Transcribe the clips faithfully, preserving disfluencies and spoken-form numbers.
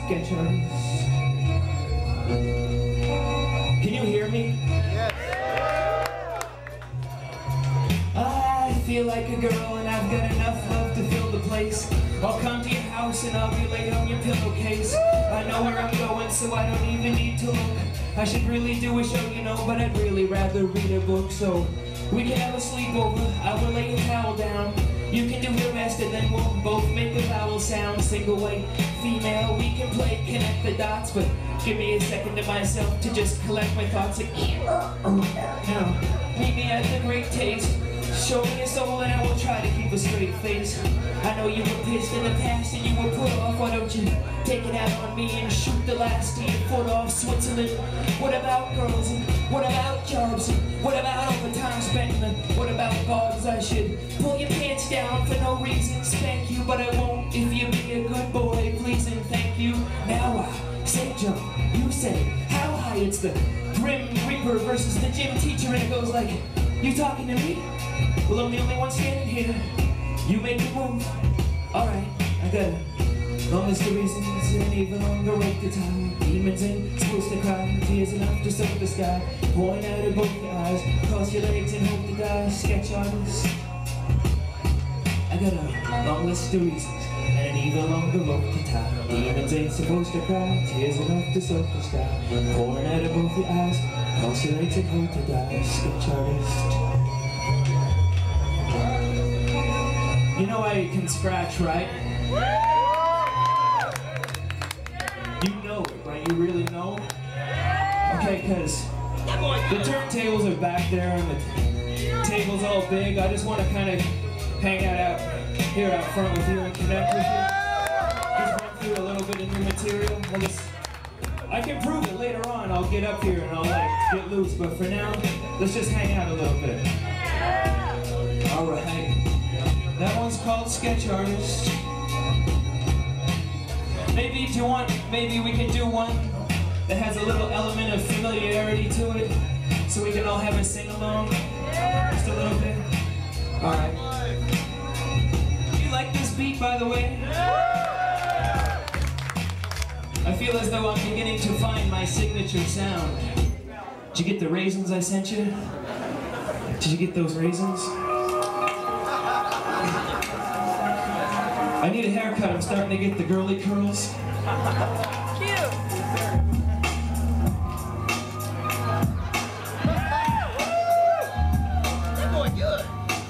sketch artist. Can you hear me? Yes. I feel like a girl and I've got enough love to fill the place. I'll come to your house and I'll be laid on your pillowcase. I know where I'm going, so I don't even need to look. I should really do a show, you know, but I'd really rather read a book. So we can have a sleepover, I will lay a towel down. You can do the rest and then we'll both make a vowel sound. Single white, female, we can play connect the dots. But give me a second to myself to just collect my thoughts. Like, now, meet me at the Great Taste. Show me your soul and I will try to keep a straight face. I know you were pissed in the past and you were put off. Why don't you take it out on me and shoot the last ten foot off Switzerland? What about girls? And what about jobs? And what about all the time spent? And what about bars? I should pull your pants down for no reason, spank you, but I won't if you be a good boy, please and thank you. Now I say jump, you say how high. It's the Grim Reaper versus the gym teacher and it goes like, you talking to me? Well, I'm the only one standing here. You make the move. Alright, I got a long list of reasons and even longer wait the time. Demons ain't supposed to cry, tears enough to soak the sky. Point out of both your eyes, cross your legs and hope to die. Sketch artist. I got a long list of reasons and an even longer rope to tie. Demons ain't supposed to cry, tears enough to soak the sky. Pouring out of both your eyes, cross your legs and hope to die. Sketch artist. You know I can scratch, right? You know it, right? You really know? Okay, because the turntables are back there and the table's all big. I just want to kind of hang out, out here out front with you and connect with you. Just run through a little bit of new material. I'll just, I can prove it later on. I'll get up here and I'll like get loose, but for now, let's just hang out a little bit. Alright. That one's called Sketch Artist. Maybe do you want, maybe we can do one that has a little element of familiarity to it, so we can all have a sing-along, just a little bit. Alright. You like this beat, by the way? I feel as though I'm beginning to find my signature sound. Did you get the raisins I sent you? Did you get those raisins? I need a haircut, I'm starting to get the girly curls. Cute! That boy good!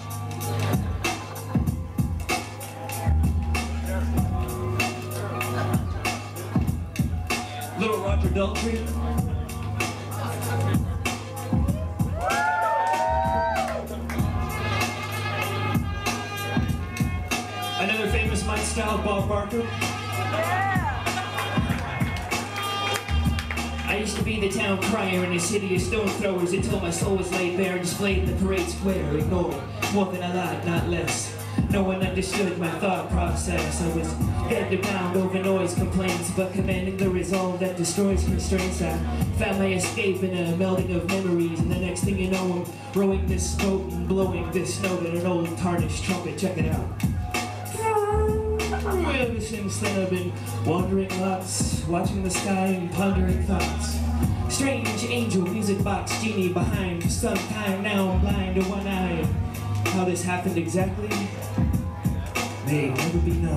Little Roger Daltrey. Another famous Mike style, Bob Barker. I used to be the town crier in a city of stone throwers until my soul was laid bare and displayed in the parade square. Ignored more than I lied, not less. No one understood my thought process. I was head to pound over noise complaints, but commanding the resolve that destroys constraints. I found my escape in a melding of memories, and the next thing you know, I'm rowing this boat and blowing this note in an old tarnished trumpet. Check it out. Ever since then I've been wandering lots, watching the sky and pondering thoughts. Strange angel music box genie behind. Sometime now I'm blind to one eye. How this happened exactly may never be known.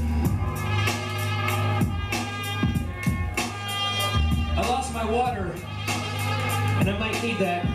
I lost my water and I might need that.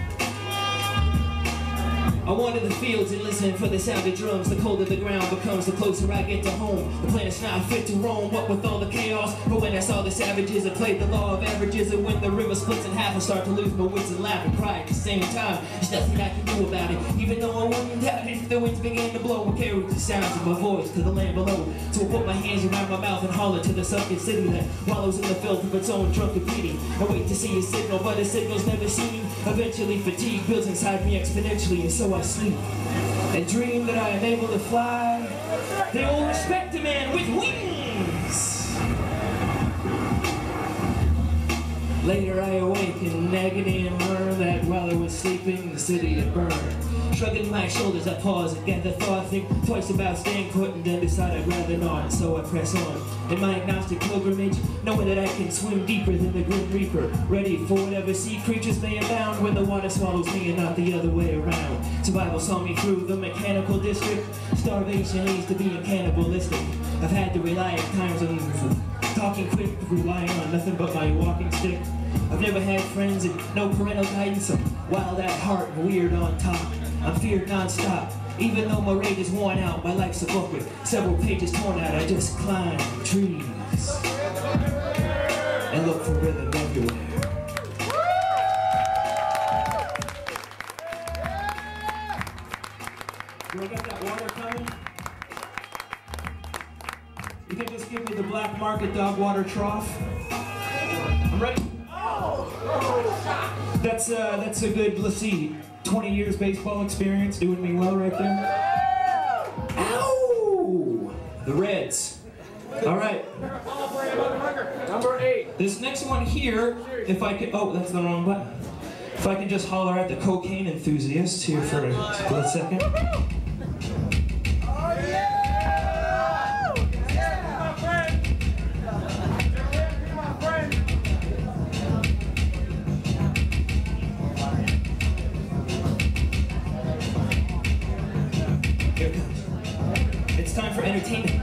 I wander the fields and listen for the sound of drums. The colder the ground becomes, the closer I get to home. The planet's not fit to roam, what with all the chaos. But when I saw the savages, I played the law of averages. And when the river splits in half, I start to lose my wits and laugh and cry at the same time. There's nothing I can do about it, even though I wouldn't doubt it. The winds began to blow, I carried the sounds of my voice to the land below. So I put my hands around my mouth and holler to the sunken city that wallows in the filth of its own drunken pity. I wait to see a signal, but a signal's never seen. Eventually fatigue builds inside me exponentially, and so I sleep and dream that I am able to fly. They all respect a man with wings. Later I awake in agony and learn that while I was sleeping, the city had burned. Shrugging my shoulders, I pause and gather thought, think twice about staying put, and then decide I'd rather not, so I press on. In my agnostic pilgrimage, knowing that I can swim deeper than the Grim Reaper, ready for whatever sea creatures may abound when the water swallows me and not the other way around. Survival saw me through the mechanical district. Starvation leads to being cannibalistic. I've had to rely at times on talking quick, relying on nothing but my walking stick. I've never had friends and no parental guidance. I'm wild at heart and weird on top. I'm feared non-stop. Even though my rage is worn out, my life's a book with several pages torn out. I just climb trees and look for rhythm everywhere. Do I got that water coming? You can just give me the black market dog water trough. I'm ready. That's uh, that's a good, let's see, twenty years baseball experience doing me well right there. Ow! The Reds. All right. Number eight. This next one here, if I could, oh, that's the wrong button. If I can just holler at the cocaine enthusiasts here for a split second. Here it comes. It's time for entertainment.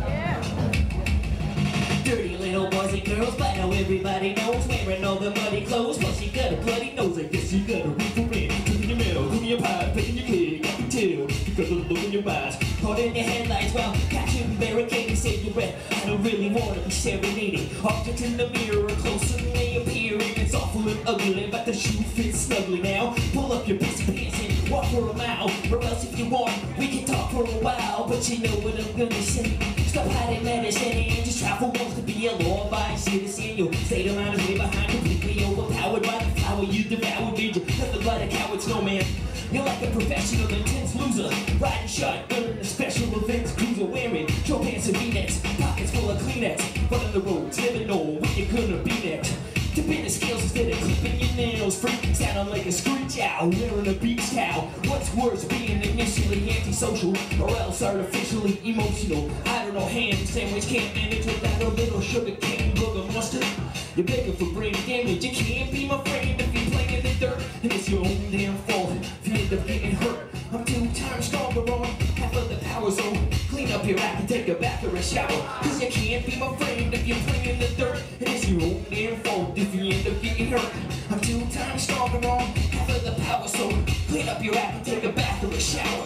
Dirty little boys and girls, but now everybody knows, wearing all the muddy clothes. Plus you got a bloody nose, I guess you got a reef for it. Cooking your metal, cooking your pie, picking your kid, I can tell, because of the look in your eyes. Caught in your headlights while catching barricading cigarette. I don't really want to be serenading. Objects in the mirror closer than they appear, and it's awful and ugly, but the shoe fits snugly now. Pull up your pissy pants and walk for a mile, or else if you want, we can talk for a while. But you know what I'm gonna say. Stop hiding medicine and just travel wants to be a law-abiding citizen. Your state of mind is way behind, completely overpowered by the power you devoured. Made you nothing but a coward snowman. You're like a professional intense loser, riding shotgun in a special events cruiser, wearing short pants and V-necks, pockets full of Kleenex, running the roads, never know when you're gonna be next. Tipping the scales instead of clipping your nails, freak sounding like a screech owl, wearing a beach towel. What's worse, being initially antisocial or else artificially emotional? I don't know, ham sandwich can't manage without a little sugar cane booger mustard. You're begging for brain damage, you can't be my friend if you're playing in the dirt, and it's your own damn fault if you end up getting hurt. I'm two times stronger on half of the power zone. Clean up your act and take a bath or a shower, cause you can't be my friend if you're playing in the dirt, and it's your own damn fault if you end up getting hurt. I'm two times stronger on half of the power zone. Clean up your act and take a bath or a shower.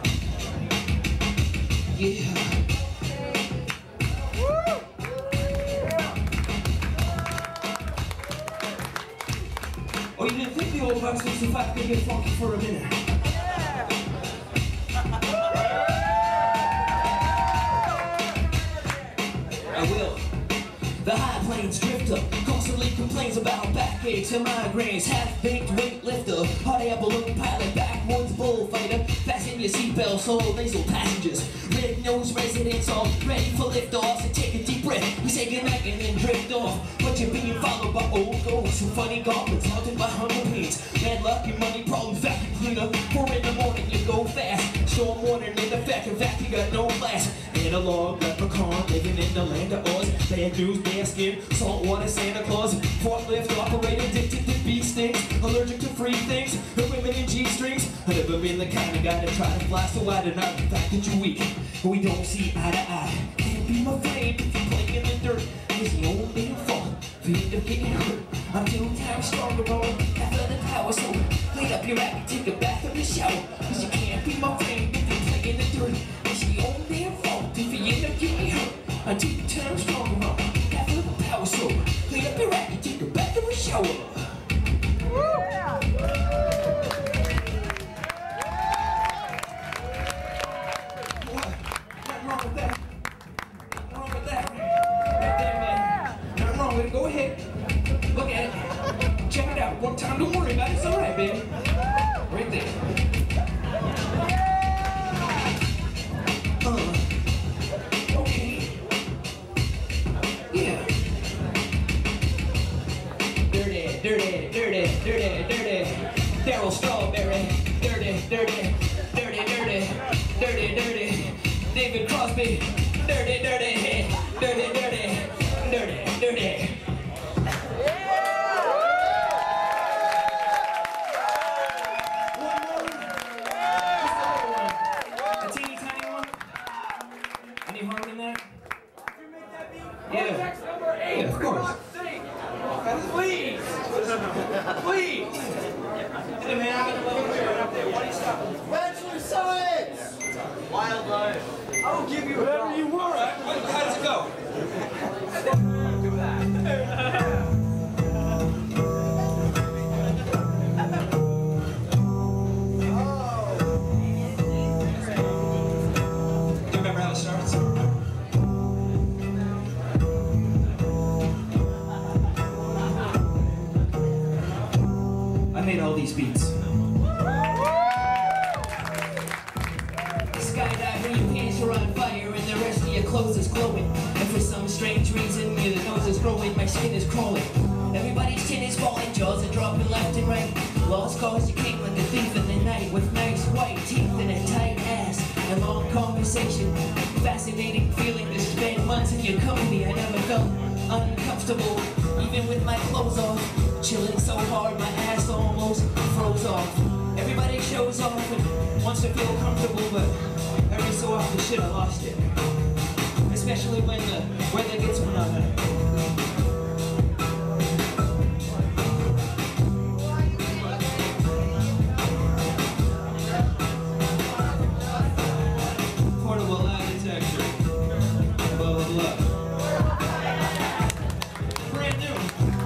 Yeah. Oh, you didn't think the old bucks would survive to get funky for a minute? I will. The high plains drifter constantly complains about backaches and migraines. Half-baked weightlifter, hot air balloon pilot, backwoods bullfighter. Fasten your seatbelts, slow nasal passengers. Red-nosed residents all ready for liftoffs. And take a deep breath, we say goodnight and then drift off. But you're being followed by old ghosts who funny goblins haunted by hunger pains. Bad luck and money problems, vacuum cleaner. Four in the morning, you go fast. Storm warning in effect, in fact you got no class. Analog leprechaun living in the land of Oz. Bad news, bare skin, saltwater Santa Claus. Forklift operator addicted to bee stings, allergic to free things, and women in G-strings. I've never been the kind of guy to try to fly so I deny the fact that you're weak. We don't see eye to eye. Can't be my friend if you're playing in the dirt. It's the old damn fault for you to get hurt. I'm two times stronger on half of the power, so clean up your act and take a bath or a shower. Cause you can't be my friend if you're playing in the dirt. It's the old damn fault if you end up getting hurt. I'm two times stronger on half of the power, so clean up your act and take a bath or a shower. Go ahead, look at it, check it out one time, don't worry about it, it's alright, baby. Right there. Uh, okay. Yeah. There it Strawberry, dirty, dirty, dirty, dirty, dirty, dirty. David Crosby, dirty, dirty, dirty, dirty, dirty, dirty. A teeny tiny one. Any harm in that? Yeah. Number eight. Yeah, of course. Please. Please. Hey man, I got a little weird up there. Why do you stop? Bachelor Science. Wildlife. I will give you whatever you want. How does it go? Do that. Do you remember how it starts? I made all these beats. Skydiver, your pants are on fire and the rest of your clothes is glowing. And for some strange reason, your nose is growing, my skin is crawling. Everybody's chin is falling, jaws are dropping left and right. Lost cause you came like a thief in the night with nice white teeth and a tight ass. A long conversation, fascinating feeling to spend months in your company. I never felt uncomfortable, even with my clothes off. Chilling so hard, my ass almost froze off. Everybody shows off and wants to feel comfortable, but every so often, shit, I lost it. Especially when the weather gets another. Portable lie detector. Blah, blah, blah. Brand new.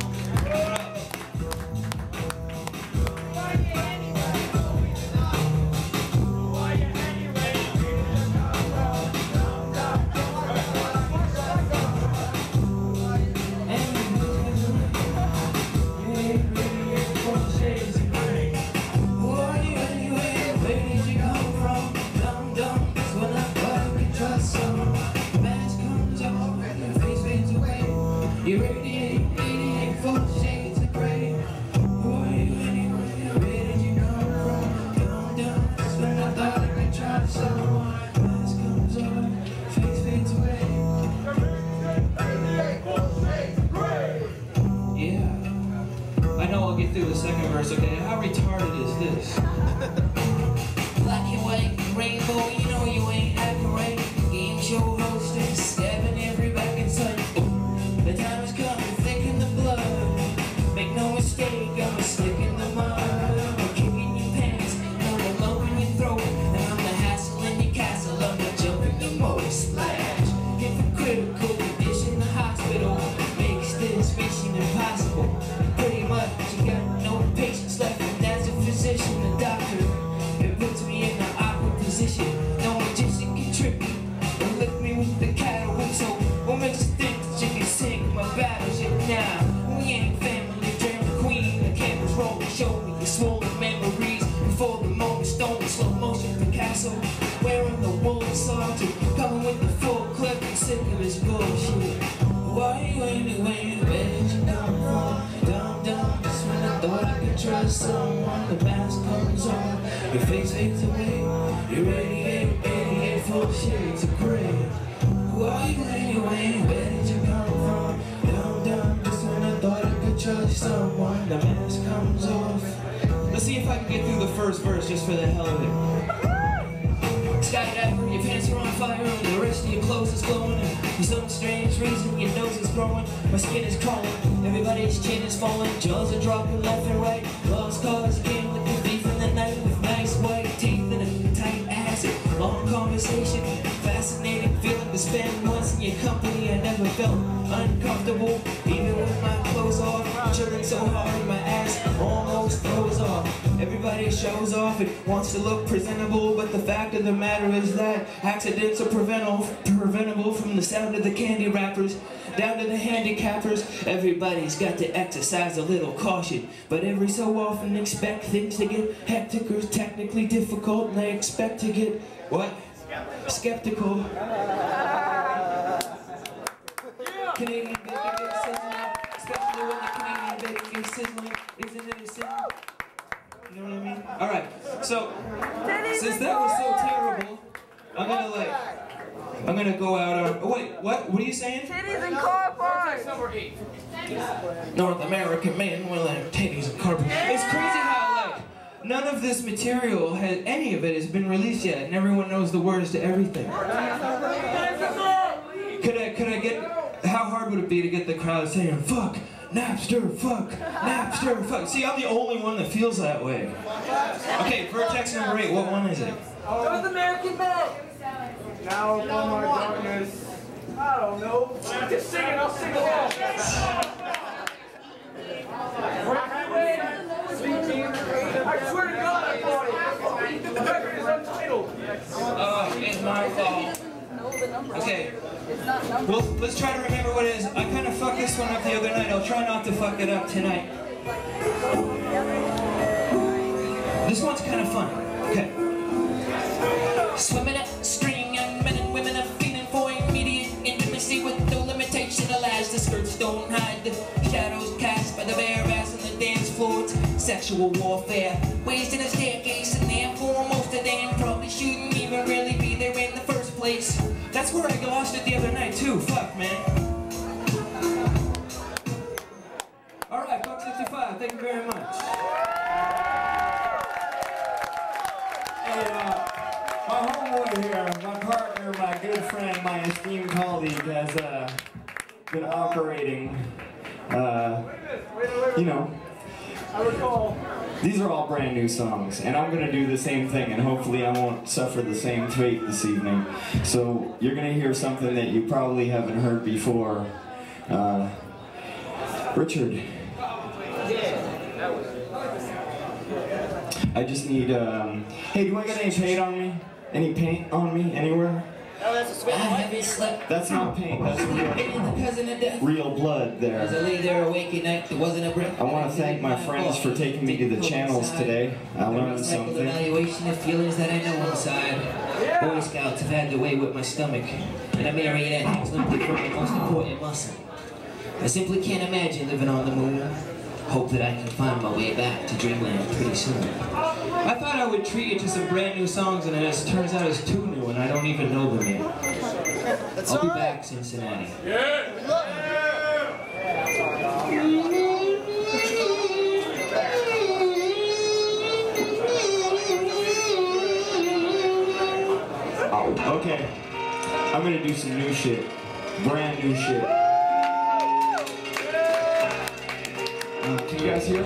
You radiate, eighty-eight full shades of gray. Who are you anyway? Where did you come from? Dumb, dumb, that's when I thought I could try someone. Mask comes on, face fades away. Yeah, I know I'll get through the second verse, okay? How retarded is this? Black and white, rainbow, you know you ain't acting right. Game show hostess, stabbing every back and sight. The time has come to thicken the blood. Make no mistake, I'm a stick in the mud. I'm kicking your pants, I'm a lump in your throat. And I'm the hassle in your castle, I'm the jump in the motor splash. Hypocritical condition, the hospital makes this mission impossible. Pretty much, you got no patience left. And as a physician, a doctor, it puts me in an awkward position. No magician can trip me or lift me with the cattle whip. So what makes you think that you can sing my battleship now? We ain't family, drama queen. The cameras roll and show me your swollen memories before the moment stone in slow motion Picasso. Wearing the woolly socks, coming with the full clip and sick of this bullshit. Why you anyway? Where did you come from? Dumb, dumb, just when I thought I could trust someone. The mask comes on, your face fades away. You're eighty-eight, eighty-eight full shades of gray. Who are you anyway? Where did you come from? Dumb, dumb, just when I thought I could trust someone. The mask comes off. Let's see if I can get through the first verse just for the hell of it. Skydiver, your pants are on fire and the rest of your clothes is glowing. And for some strange reason, your nose is growing, my skin is crawling. Everybody's chin is falling, jaws are dropping left and right. Lost cause again like a thief in the night with nice white teeth and a tight ass. Long conversation, fascinating feeling to spend months in your company. I never felt uncomfortable, even with my clothes off. Chilling so hard, my ass almost froze off. Everybody shows off and wants to look presentable, but the fact of the matter is that accidents are preventable, preventable from the sound of the candy wrappers down to the handicappers. Everybody's got to exercise a little caution, but every so often expect things to get hectic or technically difficult, and they expect to get, what? Skeptical. Canadian bacon gets sizzling, especially when the Canadian bacon gets sizzling. Isn't it a sin? You know what I mean? Alright, so, since that was so terrible, I'm gonna like, I'm gonna go out on, oh wait, what? What are you saying? Titties and car parts! Number eight. North American men will have titties and car parts. It's crazy how like, none of this material, has, any of it has been released yet, and everyone knows the words to everything. Could I, could I get, how hard would it be to get the crowd saying, fuck, Napster, fuck, Napster, fuck. See, I'm the only one that feels that way. Okay, Vertex number eight, what one is it? North American men! Now upon my darkness. I don't know. Just sing it, I'll sing along. I swear to God I bought it. The record is untitled. Oh, it's my fault. Okay. Well, let's try to remember what it is. I kind of fucked this one up the other night. I'll try not to fuck it up tonight. This one's kind of fun. Okay. Swimming upstream, young men and women are feeling for immediate intimacy with no limitation. Alas, the skirts don't hide the shadows cast by the bare ass on the dance floor. It's sexual warfare, waist in a staircase, and therefore most of them probably shouldn't even really be there in the first place. That's where I lost it the other night too. Fuck, man. All right, Buck sixty-five. Thank you very much. Hey, uh, my homeboy here, my partner, my good friend, my esteemed colleague has uh, been operating, uh, you know, I recall. these are all brand new songs, and I'm going to do the same thing, and hopefully I won't suffer the same fate this evening. So you're going to hear something that you probably haven't heard before. Uh, Richard. I just need, um, hey, do I got any paint on me? Any paint on me anywhere? Oh, that's a spit. I haven't slept. That's not paint, that's real, real blood there. As I lay there awake at night, there wasn't a breath. I want to thank my friends for taking me to the channels today. I learned something. Evaluation of feelings that I know inside. Boy Scouts have had their way with my stomach, and a marionette hangs limply from my most important muscle. I simply can't imagine living on the moon. Hope that I can find my way back to dreamland pretty soon. I thought I would treat you to some brand new songs, and it turns out it's too new, and I don't even know them yet. I'll be back, Cincinnati. Okay, I'm gonna do some new shit. Brand new shit. Uh, can you guys hear?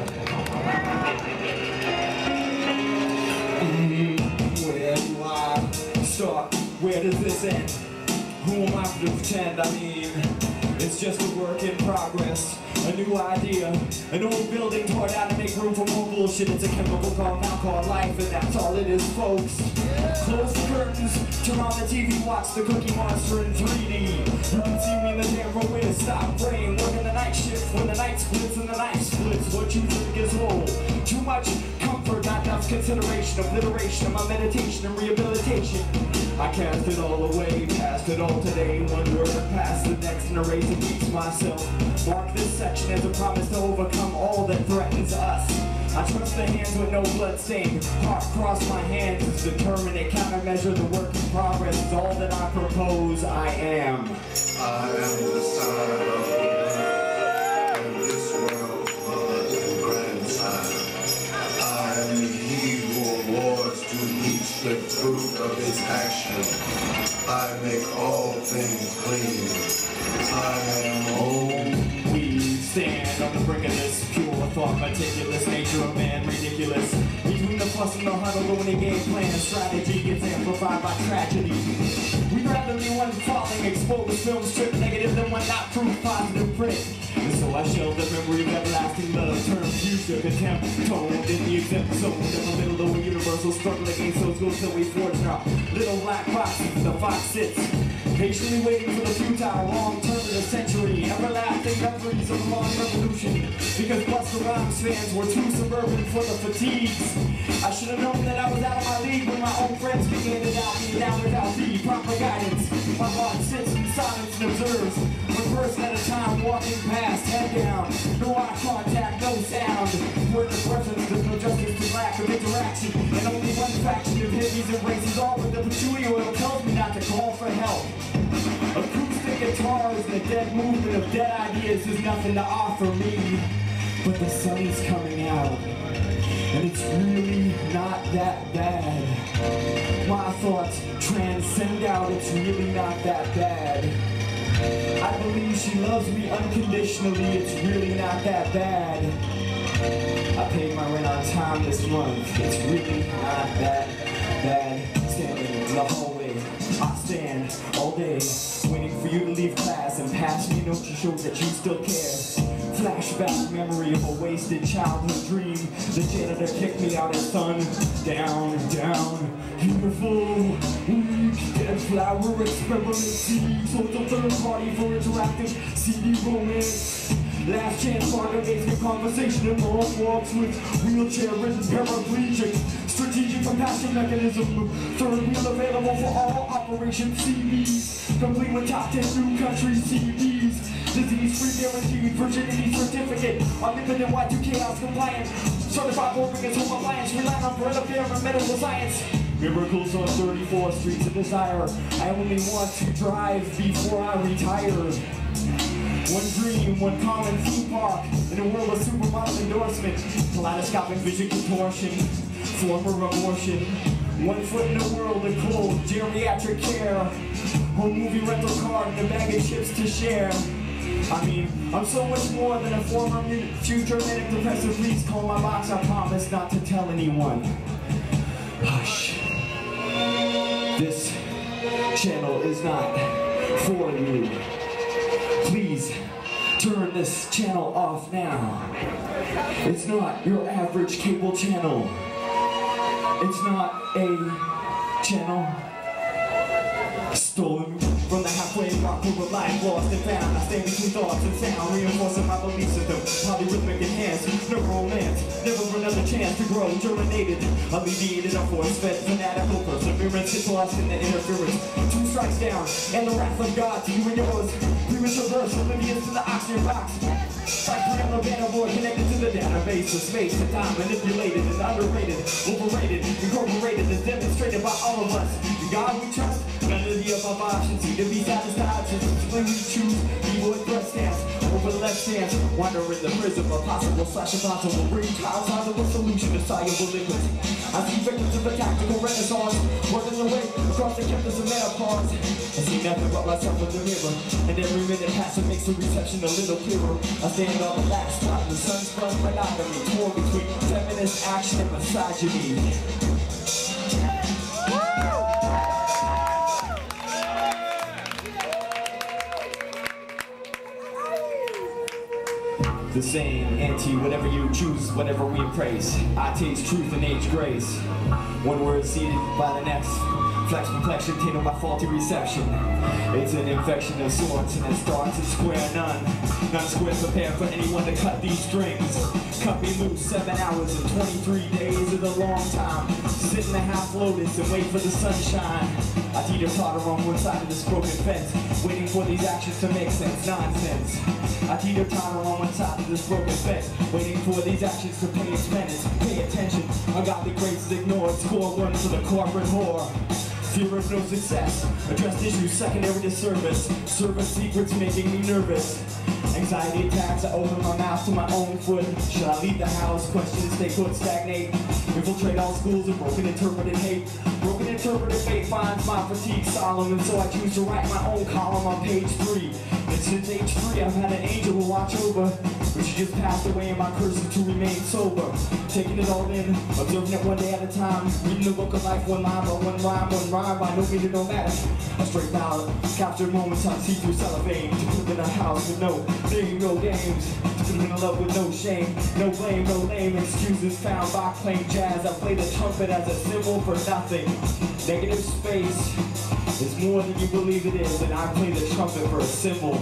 Mm, where do I start? Where does this end? Who am I to pretend? I mean, it's just a work in progress. A new idea, an old building tore down to make room for more bullshit. It's a chemical compound called life, and that's all it is, folks. Close the curtains, turn on the T V, watch the Cookie Monster in three D. You can see me in the damn room with a stop brain, working the night shift when the night splits and the night splits. What you think is whole? Too much comfort, not enough consideration, obliteration of my meditation and rehabilitation. I cast it all away, past it all today, one word past the next, and erase and teach myself. Mark this section as a promise to overcome all that threatens us. I trust the hands with no blood stain. Heart cross my hands is determined to countermeasure the work in progress. Is all that I propose I am. I am the son of the and this world's blood and grandson. I am he who awards to each the fruit of his action. I make all things clean. I am Oh, we stand on the brink of this pure thought, meticulous nature of man, ridiculous. Between the fuss and the huddle, when a game plan, strategy gets amplified by tragedy. We'd rather be one falling, exposed, film strip negative than one not proof positive print. And so I shelve the memory of everlasting love, term future, contempt, toned in the exempt zone. In the middle of a universal struggle against those ghosts that we forge in our little black boxes. The fox sits, patiently waiting for the futile wrong turn of the century. Everlasting memories of a long revolution. Because Busta Rhymes fans were too suburban for the fatigues. I should have known that I was out of my league when my own friends began to doubt me down without the proper guidance. My heart sits in silence and observes. When person at a time walking past, head down. No eye contact, no sound. Word of presence, there's no justice to lack of interaction. And only one faction of hippies and races, all with the patchouli oil tells me not to call for help. Acoustic guitars and a dead movement of dead ideas is nothing to offer me. But the sun is coming out, and it's really not that bad. My thoughts transcend out, it's really not that bad. I believe she loves me unconditionally, it's really not that bad. I paid my rent on time this month, it's really not that bad. Standing in the hallway, I stand all day, waiting for you to leave class and pass me a note to show that you still care. Flashback memory of a wasted childhood dream. The janitor kicked me out and sun down, down. Beautiful, weak, dead flower, experiment seeds. Hold a third party for interactive C D romance. Last chance partner basement conversation and long walks with wheelchair-ridden paraplegic. Strategic compassion mechanism. Third wheel available for all Operation C Bs. Complete with top ten new country C Ds. Disease-free guaranteed virginity certificate. Unlimited Y two chaos compliant. Certified working home appliance. Relying on bread of air and medical science. Miracles on thirty-fourth Street to desire. I only want to drive before I retire. One dream, one common theme park. In a world of supermodel endorsement. Kaleidoscopic vision contortion. Former abortion. One foot in a world of cold geriatric care. Home movie rental card and a bag of chips to share. I mean, I'm so much more than a former future manic depressive. Please call my box, I promise not to tell anyone. Hush. This channel is not for you. Please turn this channel off now. It's not your average cable channel. It's not a channel stolen from the halfway rock where life lost and found. I stand between thoughts and sound, reinforcing my belief system. Polyrhythmic enhanced, no romance, never another chance to grow. Germinated, alleviated, a force-fed, fanatical perseverance, hit lost in the interference. Two strikes down, and the wrath of God to you and yours. Premature verse, oblivious to the oxygen box. Like Grandma Vanderboard connected to the database of space and time, manipulated and underrated, overrated, incorporated and demonstrated by all of us. The God we trust, none of the above options, either be satisfied, just when we choose, keyboard thrust stance, over the left stance, wander in the prism of possible slash impossible, bring clouds out of a solution to soluble liquids. I see victims of a tactical renaissance, working their way across the campus of menopause. I see nothing but myself in the mirror, and every minute passing makes the reception a little clearer. I stand on the last spot, the sun-sprung monogamy, torn between feminist action and misogyny. The same, anti, whatever you choose, whatever we embrace. I taste truth and age grace. One word seeded by the next. Flex complexion, tainted by faulty reception. It's an infection of sorts, and it starts at square none. None square prepared for anyone to cut these strings. Cut me loose, seven hours and twenty-three days is a long time. Sit in the half lotus and wait for the sunshine. I teeter-totter on one side of this broken fence, waiting for these actions to make sense. Nonsense. I teeter-totter on one side of this broken fence, waiting for these actions to pay its penance. Pay attention, ungodly grace is ignored. Score one for the corporate whore. Fear of no success, addressed issues secondary to service. Service secrets making me nervous. Anxiety attacks, I open my mouth to my own foot. Should I leave the house? Questions stay put, stagnate. Infiltrate all schools of broken interpreted hate. Broken interpreted fate finds my fatigue solemn, and so I choose to write my own column on page three. And since age three, I've had an angel to watch over, but she just passed away, and my curse is to remain sober. Taking it all in, observing it one day at a time. Reading the book of life one line by one rhyme, one rhyme by no meaning, no matter. A straight ballad, captured moments on see-through cellophane. To put in a house with no name, no games. To put in a love with no shame, no blame, no lame excuses found by playing jazz. I play the trumpet as a symbol for nothing. Negative space is more than you believe it is, and I play the trumpet for a symbol.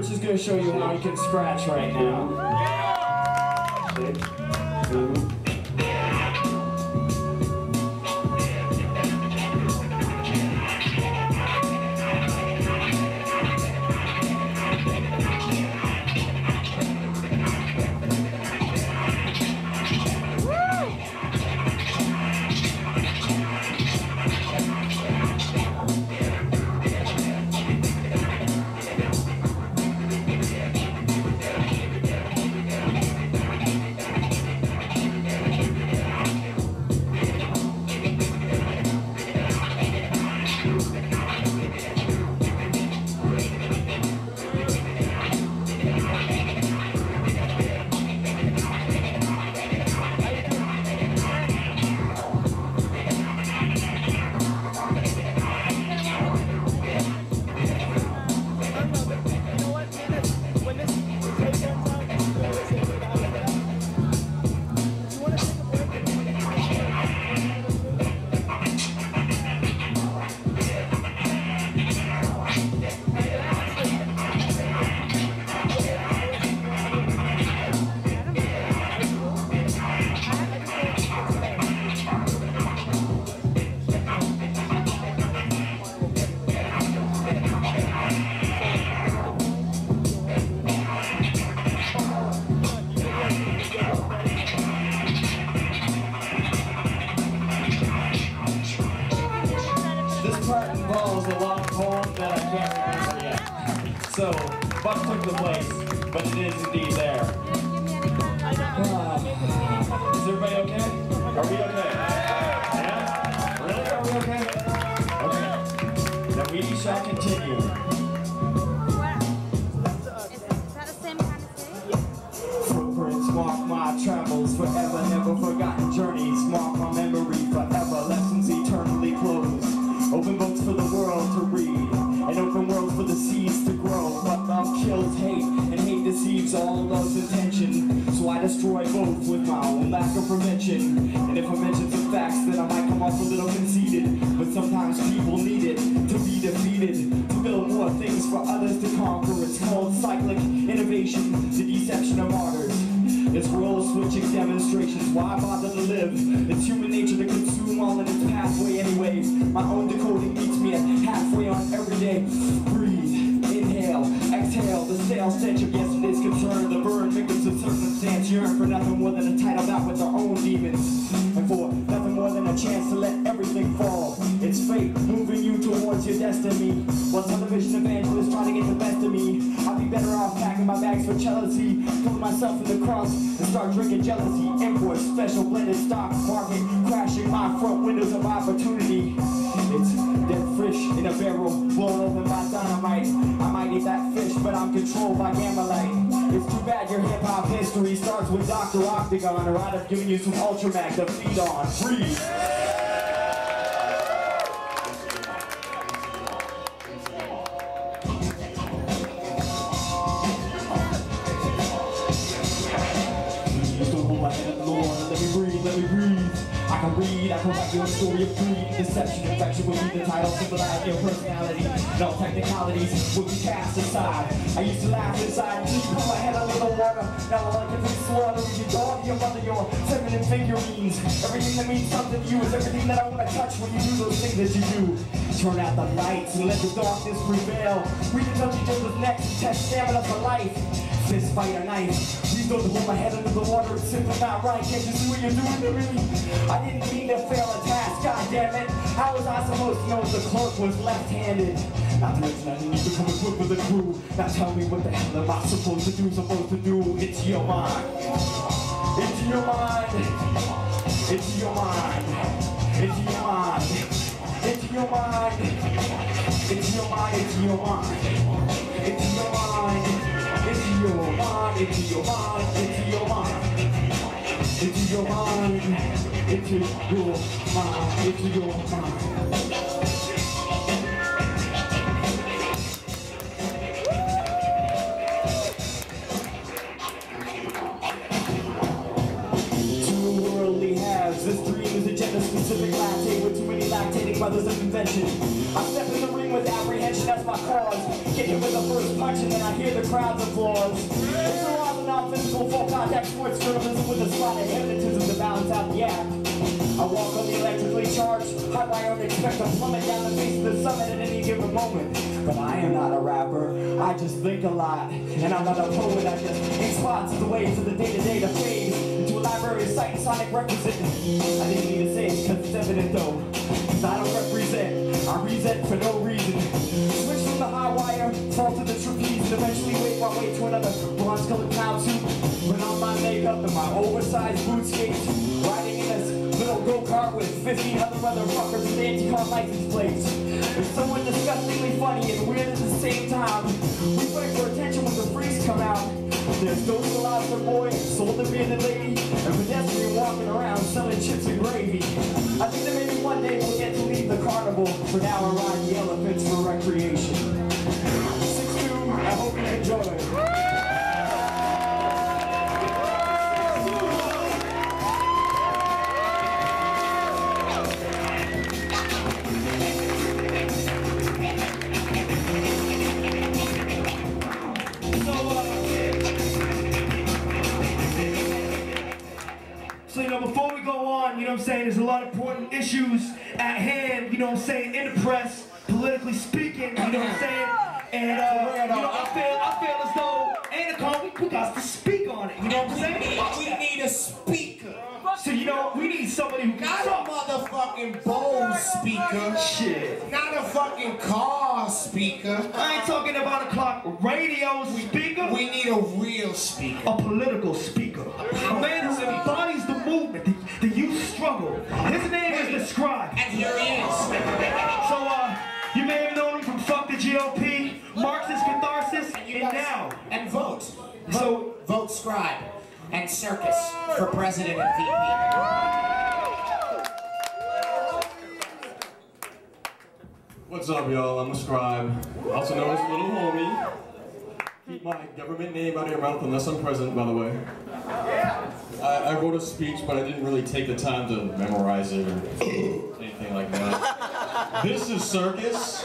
Rich is going to show you how you can scratch right now. Six, two, involves a long poem that I can't remember yet. So, Buck took the place, but it is indeed there. Uh, is everybody okay? Are we okay? Yeah? Really? Are we okay? Okay. Then we shall continue. Footprints mark my travels forever, never forgotten journeys, mark my memory forever, lessons eternally closed. Open books for the world to read, and open worlds for the seeds to grow. But love kills hate, and hate deceives all love's intention. So I destroy both with my own lack of prevention. And if I mention some facts, then I might come off a little conceited. But sometimes people need it to be defeated, to build more things for others to conquer. It's called cyclic innovation, the deception of martyrs. It's role-switching demonstrations, why bother to live? It's human nature to consume all in its pathway anyway. My own decoding meets me at halfway on every day. Breathe, inhale, exhale, the stale stench of yesterday's concern. The burn victims of circumstance yearn for nothing more than a title bout with their own demons. And for nothing more than a chance to let everything fall. It's fate moving you towards your destiny. While television evangelists trying to get the best of me, I'd be better off packing my bags for jealousy, putting myself in the cross and start drinking jealousy. Import special blended stock market, crashing my front windows of opportunity. It's dead fish in a barrel, blown open by dynamite. I might eat that fish, but I'm controlled by gamma light. It's too bad your hip-hop history starts with Doctor Octagon, or I'd have given you some Ultramag to feed on. Breathe. Let me breathe. I can read, I can write your story of greed. Deception, infection would be the title, symbolize your personality. No technicalities would be cast aside. I used to laugh inside until you put my head under the water. Now I like it to slaughter your dog, your mother, your feminine figurines. Everything that means something to you is everything that I want to touch when you do those things that you do. Turn out the lights and let the darkness prevail. We can touch each other's necks and test stamina for life. Fist fight or knife. Please don't hold my head under the water, it's simply not right. Can't you see what you're doing to me? I didn't mean to fail a task, god damn it. How was I supposed to know the clerk was left-handed? Not to mention I didn't need to come equipped with a crew. Now tell me what the hell am I supposed to do, supposed to do? It's your mind. It's your mind. It's your mind. It's your mind. It's your mind. It's your mind. It's your mind. It's your mind. It's your mind, into your mind, into your mind, into your mind, into your mind, into your mind. Two worldly halves, this dream is a gender-specific lactate with too many lactating brothers of invention. I step in the ring with apprehension, that's my cause. Get hit with the first punch. direction and I hear the crowd's applause. It's a lot of non-physical full contact sports journalism with a spot of hypnotism to balance out the act. I walk on the electrically charged high wire and expect to plummet down the face of the summit at any given moment. But I am not a rapper, I just think a lot. And I'm not a poet, I just ink spots of the waves of the day-to-day to fade into a library of sight and sonic represent. I didn't need to say it cause it's evident though, cause I don't represent, I resent for no reason. Switch from the high wire, fall to the trapeze, and eventually wake my way to another bronze-colored clown suit. Put on my makeup and my oversized boot skates, riding in this little go-kart with fifteen other motherfuckers with anti-car license plates. It's somewhat disgustingly funny and weird at the same time. We fight for attention when the freaks come out. There's Ghost Lobster Boy, Soul Abandoned Lady, and pedestrian walking around selling chips and gravy. I think that maybe one day we'll get to leave the carnival. For now I ride the elephants for recreation. six two, I hope you enjoy. So, you know, before we go on, you know what I'm saying, there's a lot of important issues at hand, you know what I'm saying, in the press, politically speaking, you know what I'm saying? And, uh, you know, I feel, I feel as though, ain't a call, we, we got to speak on it, you know what I'm saying? We need a speaker. So, you know, we need somebody who can Not talk. a motherfucking Bose speaker. Shit. Not a fucking car speaker. I ain't talking about a clock radio speaker. We need a real speaker. A political speaker. A man who embodies the movement, the, the youth struggle. His name is the Scribe. And here he is. So, uh, you may have known him from Fuck the G O P, Marxist Catharsis, and, you and guys, now. And vote. So, Vote Scribe and Circus for president and V P. What's up, y'all? I'm a Scribe, also known as Little Homie. Keep my government name out of your mouth unless I'm present, by the way. I, I wrote a speech, but I didn't really take the time to memorize it or anything like that. This is Circus.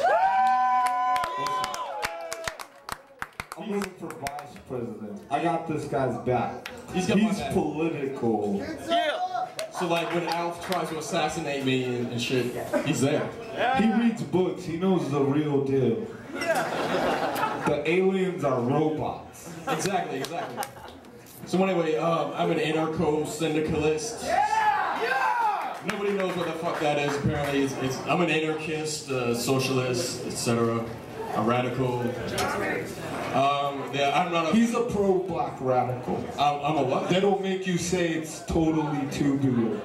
I'm running for vice president. I got this guy's back. He's got my He's back. political. So like when Alf tries to assassinate me and, and shit, he's there. He reads books. He knows the real deal. The aliens are robots. Exactly, exactly. So anyway, um, I'm an anarcho-syndicalist. Nobody knows what the fuck that is, apparently. It's, it's, I'm an anarchist, uh, socialist, et cetera. A radical. Um, yeah, I'm not a... He's a pro-black radical. I'm, I'm a what? That'll make you say it's totally tubular.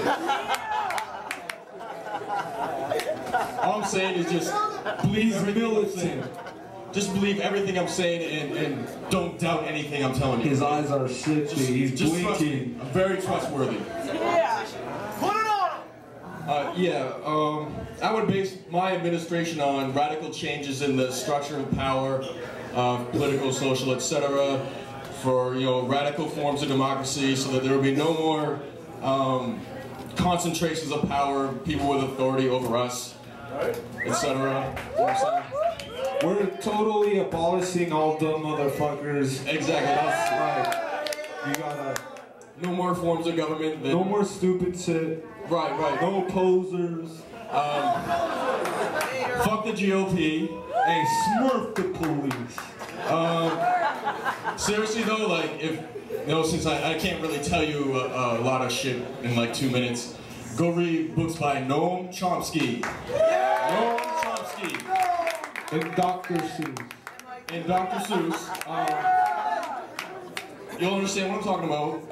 All I'm saying is just believe He's everything I'm militant. saying. Just believe everything I'm saying and, and don't doubt anything I'm telling you. His eyes are shifty. Just, He's just trust me. blinking. I'm very trustworthy. Yeah. Put it on. Uh, yeah, um, I would base my administration on radical changes in the structure of power, uh, political, social, et cetera, for, you know, radical forms of democracy so that there would be no more um, concentrations of power, people with authority over us, et cetera. You know what I'm saying? We're totally abolishing all dumb motherfuckers. Exactly. That's right. You gotta... No more forms of government. That, No more stupid shit. Right, right. No posers. Um, fuck the G O P. Hey, smurf the police. Um, seriously though, like, if, you know, since I, I can't really tell you a, a lot of shit in like two minutes, go read books by Noam Chomsky. Noam Chomsky. And Doctor Seuss. And Doctor Seuss. Um, you'll understand what I'm talking about.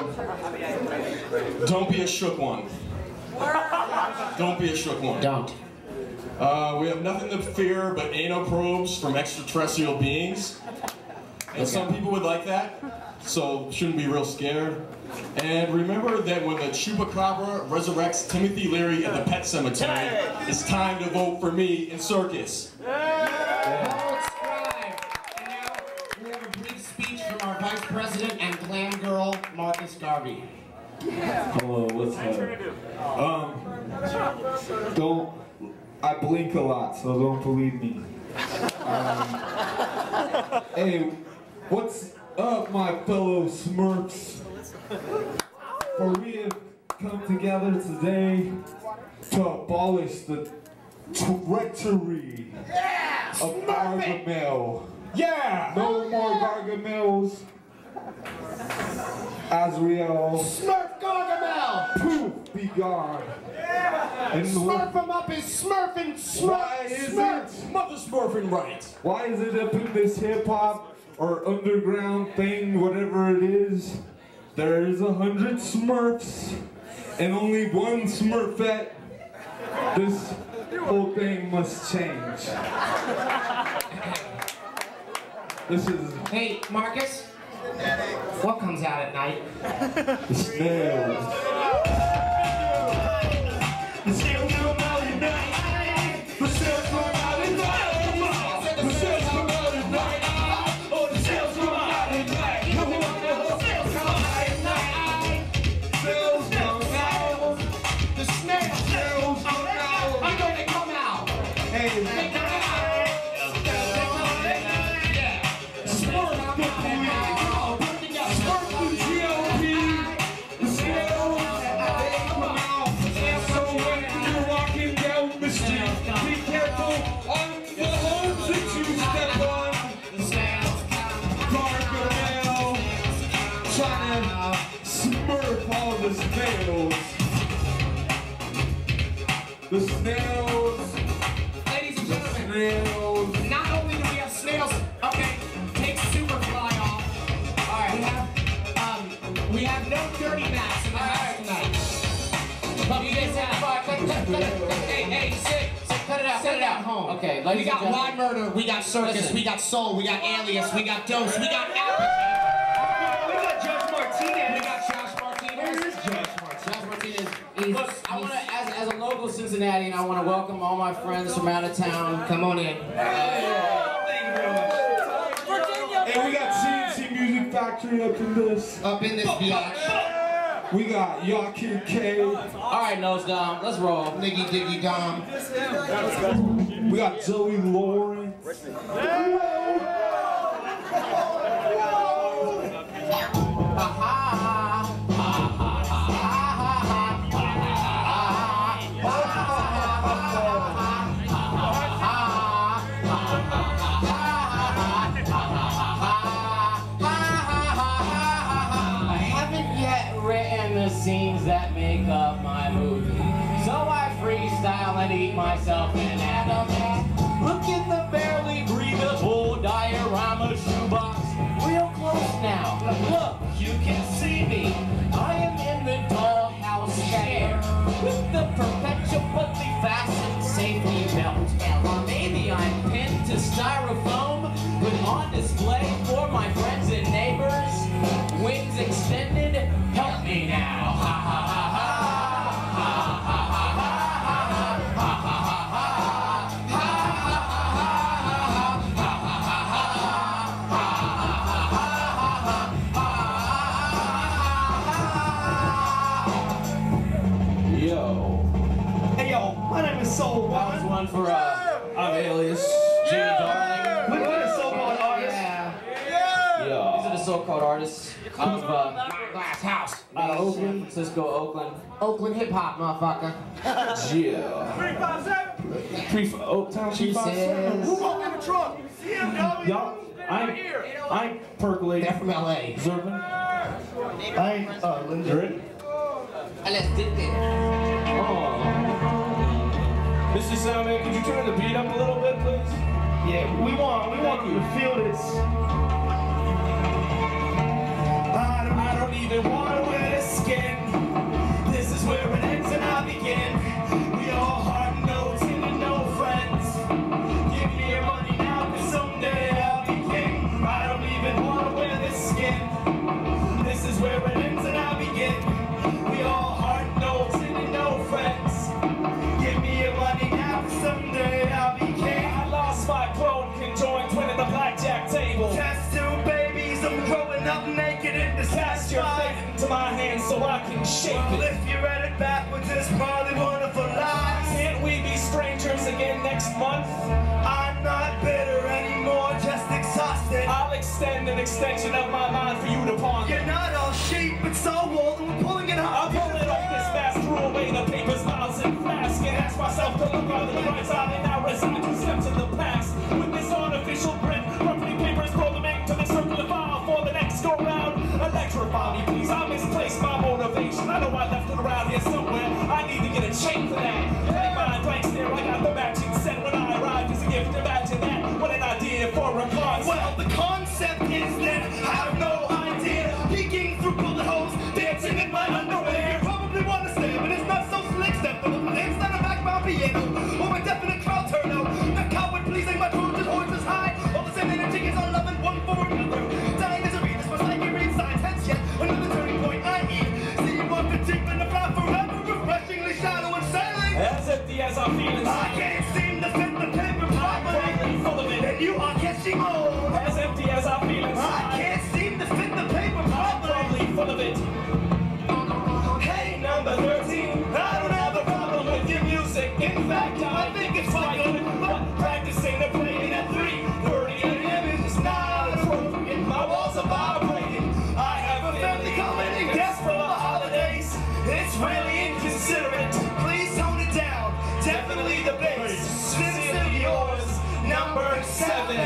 Um, don't be a shook one. Don't be a shook one. Don't. Uh, we have nothing to fear but anal probes from extraterrestrial beings. And some people would like that, so shouldn't be real scared. And remember that when the Chupacabra resurrects Timothy Leary at the Pet Cemetery, it's time to vote for me in Circus. Vote Scribe. And now we have a brief speech from our Vice President and glam girl, Marcus Garvey. Hello, what's up? Um, don't, I blink a lot, so don't believe me. Um, Hey, what's up, my fellow Smurfs? For we have come together today to abolish the treachery of Gargamel. Yeah! No more Gargamels. Azrael, Smurf Gargamel! poof, be gone. And Smurf him up is smurfing smurf! why is smurf. it? Mother Smurfing right. Why is it up in this hip hop or underground thing, whatever it is? There's a hundred Smurfs and only one Smurfette. This whole thing must change. This is Hey, Marcus. What comes out at night? the snails. The snails come out at night. The snails come out at night. The snails come out at night. Oh, the snails come out at night. The snails come out at night. Snails come out. The snails! Snails come out. I know they come out! Hey, They come out! They come out at night! Yeah! Smurf come out at night! Put together! Smurf the G O P. The snails, they come out. So when you're walking down the street, be careful on the homes that you step on. The snails Gargamel, trying to smurf all the snails. The snails, Ladies and gentlemen, snails. not only do we have snails, okay, take Superfly off. Alright, we have, um, we have no dirty bats in the house tonight. But we just have, cut, cut, cut, cut, hey, hey, sit, sit, cut it out, cut it out, home. Okay, we ladies got and Why Murder, we got Circus, Listen. we got Soul, we got Alias, we got Dose, we got Apathy. We got Judge Martinez. We got Josh Martinez. Where is Judge Martinez? Josh Martinez. He's, Look, I he's- want to, as, as a local Cincinnatian, I want to welcome all my friends from out of town. Come on in. Hey, we got C N C Music Factory up in this. up in this biatch. We got Yakir K. All right, nose down. Let's roll. Niggy Diggy Dom. We got Joey Lawrence. I haven't yet written the scenes that make up my movie, so I freestyle and eat myself in anime. Look at the barely breathable diorama shoebox, real close now. Look, you can see me. I am in the dollhouse chair with the perpetually fastened safety belt. Or maybe I'm pinned to styrofoam, put on display for my friends and neighbors. Wings extended, help me now. Ha ha ha ha. Ha ha ha ha. Ha ha ha ha. Ha ha ha ha. Yo. Hey yo, my name is Soul That was One. one for uh, I'm Alias. Jimmy Darling. We're the so-called artists. Yeah. Yeah. These are the so-called artists of uh, Glass House. out of Oakland, Francisco, Oakland. Oakland hip hop, motherfucker. Yeah. three five seven. Three for Oaktown, She three five seven. says Who owned the truck? C M W. Y'all, I ain't, I ain't percolating. they're from L A. Observing. I ain't, uh, Linda. You ready? Let's did it. Oh. Mister Soundman, could you turn the beat up a little bit, please? Yeah, we want, we want you to feel this. I don't, I don't even want to wear the skin. This is where it ends and I begin. We all hard notes and no friends. Give me your money now, cause someday I'll be king. I don't even want to wear this skin. This is where it ends and I begin. We all hard notes and no friends. Give me your money now, cause someday I'll be king. I lost my clone, conjoined twin at the blackjack table. Test tube babies, I'm growing up naked in this Pass your faith into my hands so I can shape it. Well, if you read it backwards, it's probably wonderful lies. Can't we be strangers again next month? I'm not bitter anymore, just exhausted. I'll extension of my mind for you to ponder. You're not all sheep, it's all wool, and we're pulling it off. I'm pulling off this mask, threw away the papers, miles, and flask, and ask myself to look on the right side, and now resign two steps in the past. With this artificial print, roughly papers, pull them into the circular file for the next go round. Electrify me, please. I misplaced my motivation. I know I left it around here somewhere. I need to get a chain for that. Hey, my blanks there, I got the matching set when I arrived as a gift. Imagine that. What an idea for a concept. Well, the concept is that I have no idea. Peeking through bullet holes, dancing in my underwear. You probably want to stay, but it's not so slick. Step the lips on a backbound piano, or my definite crowd turn out. The coward pleasing my Trojan horses high. All the same energy is on loving one for another. Dying as a read, this was like you read signs. Hence yet another turning point, I E. See you up and deep in the flat forever, refreshingly shallow and sailing. As empty as I'm feeling. I can't seem to fit the paper properly. Full of it. And you are catching on. As empty as I'm feeling. I can't seem to fit the paper properly. Probably full of it. Hey, number thirteen. I don't have a problem with your music. In fact, I think it's quite good. But practicing to play it at three thirty a m is not appropriate. My walls are vibrating. I have a family coming in guests for the holidays. It's really inconsiderate. Please tone it down. Definitely the bass. Sincerely yours, number seven.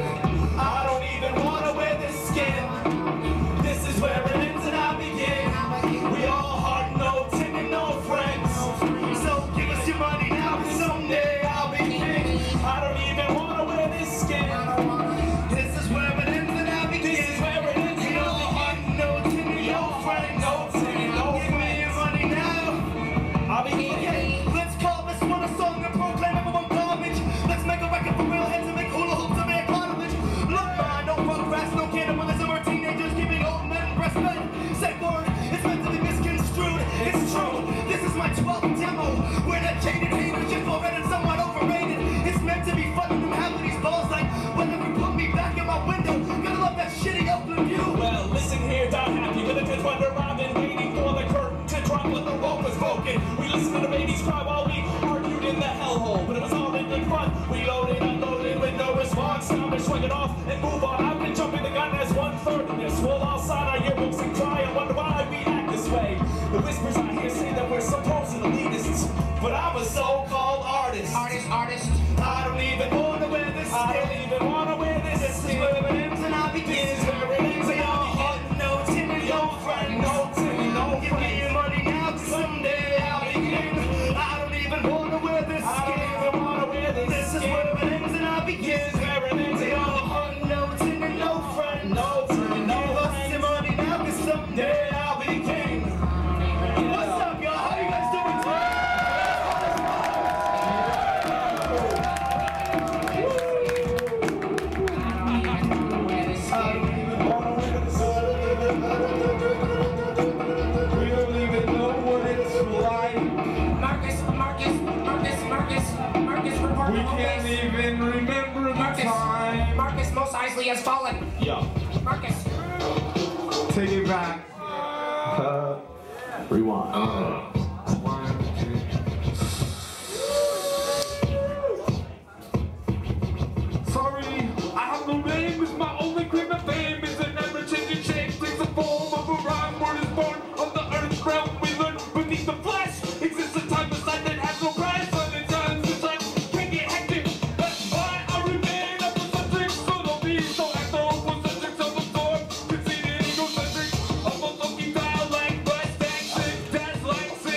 I don't even want to wear this skin. This is where it ends and I begin. We all hard no tin and no friends. So give us your money now, cause Someday I'll be king. I don't even want to wear this skin. this is where it ends and I begin. This is where it ends We and all I hard no tin and no friends. No tin and no Give me your money now. I'll be king. Let's call this one a song and proclaim everyone garbage. Let's make a record for real heads and make hula hoops and make cartilage. Look, man, no progress, no cannibalism or teenagers giving old men breastfed. Say word, it's meant to be misconstrued. It's true, this is my twelfth demo. We're not jaded haters, just for and somewhat overrated. It's meant to be fun and have these balls like whenever put me back in my window. Gonna love that shitty Oakland view. Well, listen here, Don Happy, with a good wonder I've been waiting for the curtain to drop when the rope was broken. We listened to the babies cry while we argued in the hellhole, but it was all in good fun. We loaded, unloaded with no response. Now we swing it off and move on. I've been jumping the gun as one third in this. We'll all sign our yearbooks and cry and wonder why we act this way. The whispers I hear say that we're supposed elitists, but I'm a so-called artist. Artist, artist. I don't even want to wear this. I don't even want to wear this. This is where it ends and I begin. This is where it ends and I begin. No tin and no friends. No tin and no Give me your money now, cause someday I'll be king. I don't even want to wear this I skin. don't even want to wear this. This is where it ends and I begin. This is where it ends We and all I hunt, no tin and no friends. No tin and no Give us your money now, cause someday I'll be king. What's up, y'all? How you guys doing today? We don't even know what it's like. Marcus, Marcus, Marcus, Marcus, Marcus, report We the home can't base. even remember the Marcus, time. Marcus, Mos Eisley has fallen. Yeah. Marcus. Take it back. Uh, Rewind. one, two. Sorry, I have no name. It's my only claim to fame. It's an ever-changing shape. Takes the form of a rhyme. Word is born on the earth's realm. We learn beneath the flesh. Exists a time beside that has no price. Hundred times it's like can't get hectic. That's why I remain epicentric. So don't be so anthropocentric. Self-absorbed, conceited, egocentric. A funky dialect, but static, dash like sin.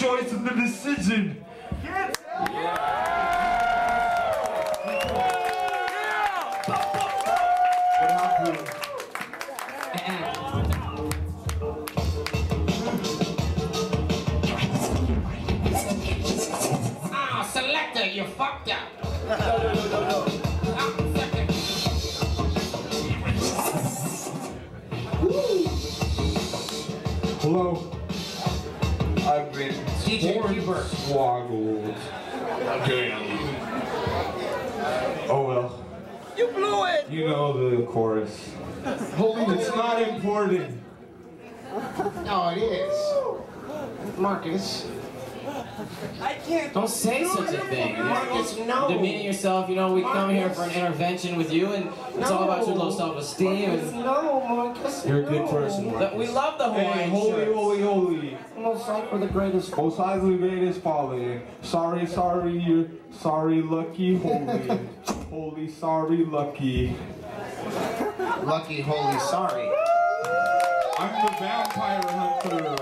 choice and the decision. Yeah. What happened? Ah, selector, you fucked up. No, no, no, no, no. Ah, second. Hello. I've been D J Hubert. swoggled. Okay. Oh well. You blew it! You know the chorus. It's not important. No, it is. Marcus. I can't. Don't say such a thing. Marcus, no. Demeaning yourself, you know, we come here for an intervention with you, and it's all about your low self-esteem. Marcus, And no, Marcus. You're a good no. person, Marcus. that we love the Hey, Hawaiian holy, shirts. holy, holy. Most High for the greatest. Most High the greatest folly. Sorry, sorry, you're sorry, lucky, holy. Holy, sorry, lucky. Lucky, holy, sorry. I'm the vampire hunter.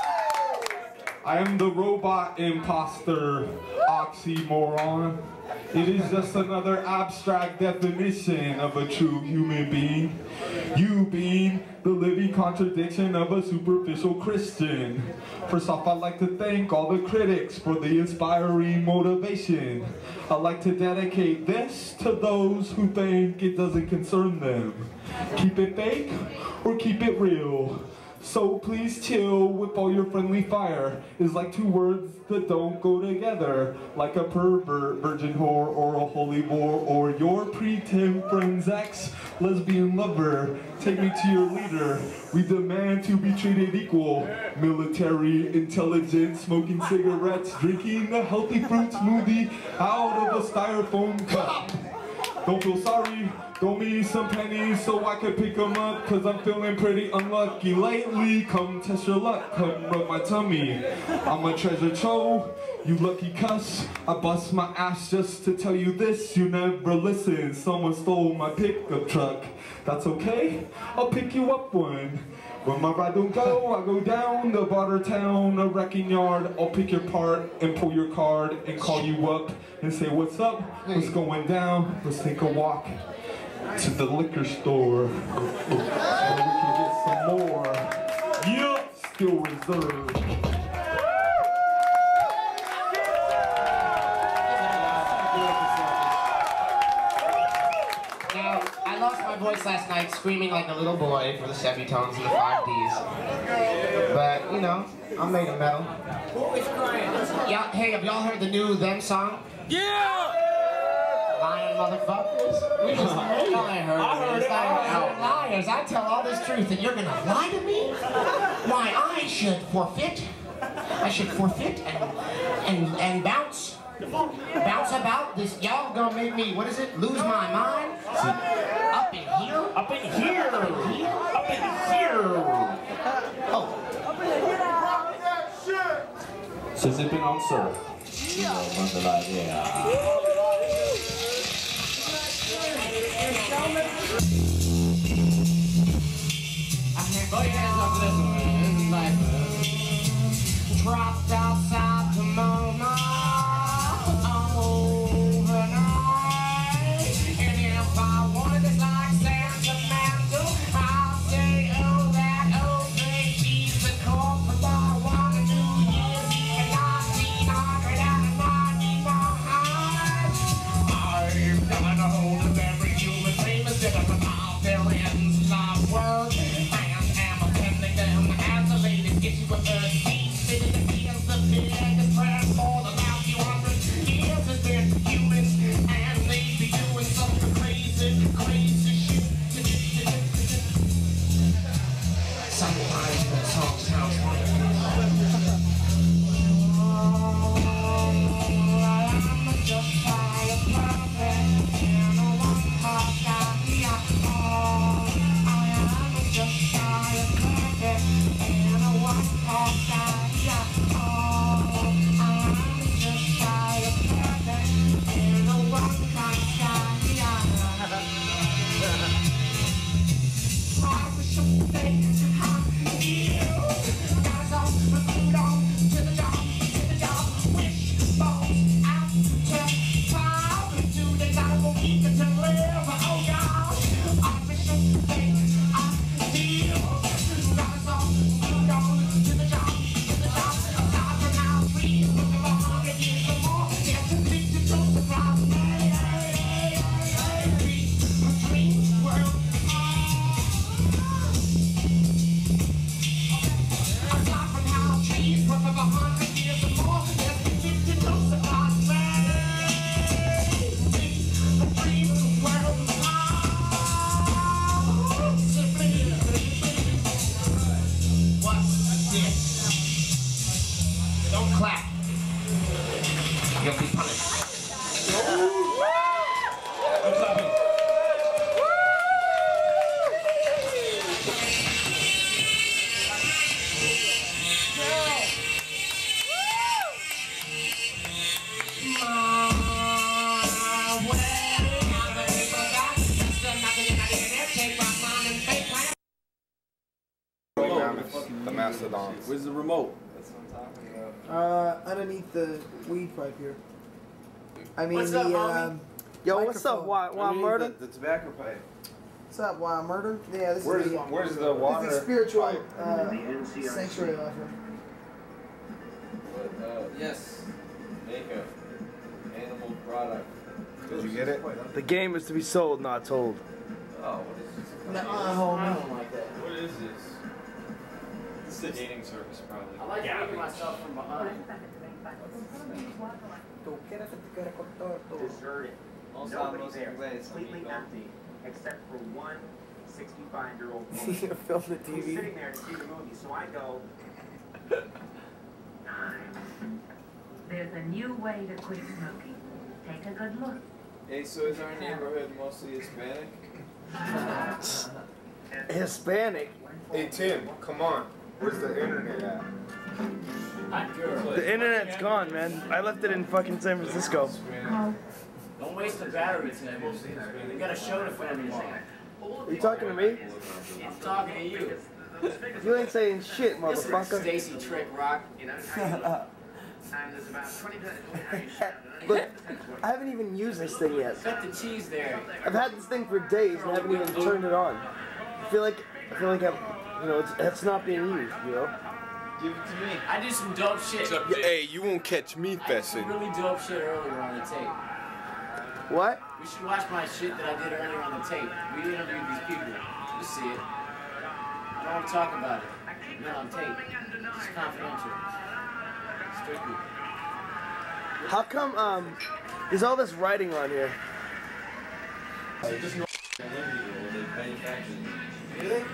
I am the robot imposter, oxymoron. It is just another abstract definition of a true human being. You being the living contradiction of a superficial Christian. First off, I'd like to thank all the critics for the inspiring motivation. I'd like to dedicate this to those who think it doesn't concern them. Keep it fake or keep it real. So please chill with all your friendly fire. Is like two words that don't go together. Like a pervert, virgin whore, or a holy war, or your pretend friend's ex, lesbian lover. Take me to your leader. We demand to be treated equal. Military intelligence, smoking cigarettes, drinking a healthy fruit smoothie out of a styrofoam cup. Don't feel sorry, throw me some pennies so I can pick them up, cause I'm feeling pretty unlucky lately. Come test your luck, come rub my tummy. I'm a treasure trove, you lucky cuss. I bust my ass just to tell you this, you never listen. Someone stole my pickup truck. That's okay, I'll pick you up one. When my ride don't go, I go down to Barter Town, a wrecking yard. I'll pick your part and pull your card and call you up and say, what's up? What's going down? Let's take a walk to the liquor store so we can get some more. Yup, still reserved. Now, I lost my voice last night screaming like a little boy for the semitones and the five Ds. But, you know, I'm made of metal. Yeah, hey, have y'all heard the new Them song? Yeah! Lying motherfuckers. We just heard it. I heard it. I heard it. Oh, liars. I tell all this truth and you're gonna lie to me? Why, I should forfeit. I should forfeit and, and, and bounce. Bounce about this. Y'all gonna make me, what is it, lose my mind? Up in here? Up in here. Up in here. Up in here. Oh. So zipping on sir. Put your hands up to this one, man. This is nice, man. Dropped outside Pomona overnight. And if I wanted this like sentimental, I'll say, oh, that old thing, she's the call for the one New Year's Eve in nineteen ninety-nine. I'm got a hold of every human famous in a billions of words. And am attending them as the ladies get you with her feet, fitting the heels of me. You'll be punished. What's happening? The mastodons. Where's the remote? Uh, underneath the weed pipe here. I mean What's the up, homie? um. Yo, what's up, Wild, Wild Murder? The, the tobacco pipe. What's up, Wild Murder? Yeah, this Where's is the, where's the water? this is the spiritual pipe? uh, sanctuary offer. Uh, yes. Makeup. Animal product. Did you get it? The game is to be sold, not told. Oh, what is this? Nuh-uh, I homie. don't like that. What is this? This is a dating service, probably. I like looking myself from behind. Deserted. Also, Nobody hablo there. inglés, Completely amigo. empty, except for one sixty-five-year-old woman Film the T who's V. sitting there to see the movie. So I go. There's a new way to quit smoking. Take a good look. Hey, so is our neighborhood mostly Hispanic? Hispanic. Hey Tim, come on. Where's the internet at? Hot girl. The internet's gone, man. I left it in fucking San Francisco. Don't waste the battery, Tim. We got a show to film tomorrow. Are you talking to me? I'm talking to you. You ain't saying shit, Listen, motherfucker. Stacy Trick Rock. Look, I haven't even used this thing yet. Cut the cheese there. I've had this thing for days and haven't even turned it on. I feel like I feel like I'm, you know, it's, it's not being used, you know. Give it to me. I did some dope shit. Hey, you won't catch me I did fessing. some really dope shit earlier on the tape. What? We should watch my shit that I did earlier on the tape. We interviewed these people. You see it. I don't want to talk about it. Not on tape. It's confidential. Strictly. How come um there's all this writing on here? Just no they manufacture. Really?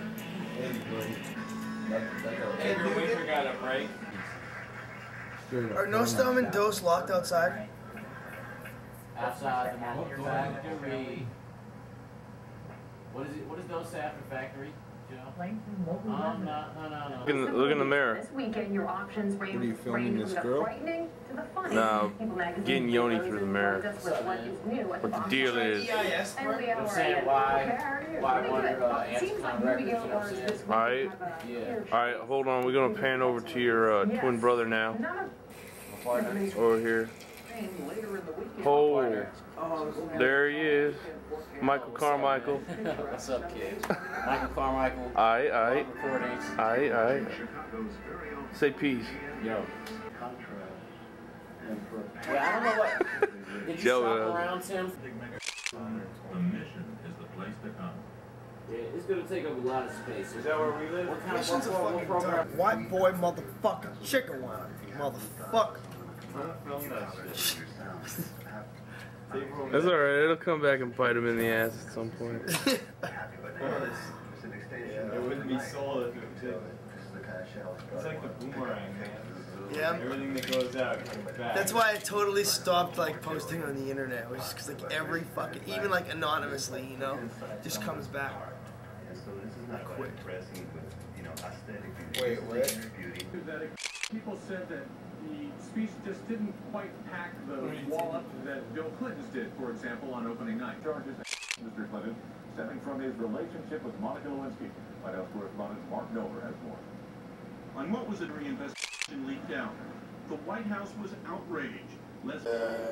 Andrew Winter got a break. Are Nostrum and Dose locked outside? Outside the factory. What is it? What is those say after factory? Um, no, no, no, no. Look in, look in the mirror. This weekend, your options range, What are you filming range this from the girl? frightening to the funny. No, People magazine getting Yoni photos through the and mirror. photos with what is new at What the box deal office. is. And we I'm are saying at- why, why Pretty one good. uh, It seems like Anticon movie Records, you know what I'm awards saying? this week Alright. have a Yeah. huge- Alright, hold on. We're gonna pan over to your uh, twin brother now. None of Over here. later in the weekend. Oh, there he is. Michael Carmichael. What's up, kid? Michael Carmichael. Aight, aight. Recordings. Aight, aight. Say peace. Yo. Yeah, I don't know what. Did you Yo, shop uh, around, Tim? The mission is the place to come. Yeah, it's gonna take up a lot of space. Is that where we live? What kind Mission's a of what, fucking what program? dumb. White boy motherfucking chicken wine. Motherfucker. That's alright. It'll come back and bite him in the ass at some point. It wouldn't be sold if it did. It's like the boomerang, man. Yeah. Everything that goes out comes back. That's why I totally stopped like posting on the internet, which is because like every fucking, even like anonymously, you know, just comes back. Quick. Wait, what? People said that the speech just didn't quite pack the wallop that Bill Clinton's did, for example, on opening night. Charges Mister Clinton stemming from his relationship with Monica Lewinsky. White House correspondent Mark Miller has more. On what was it reinvestigation leaked out? The White House was outraged. Let's.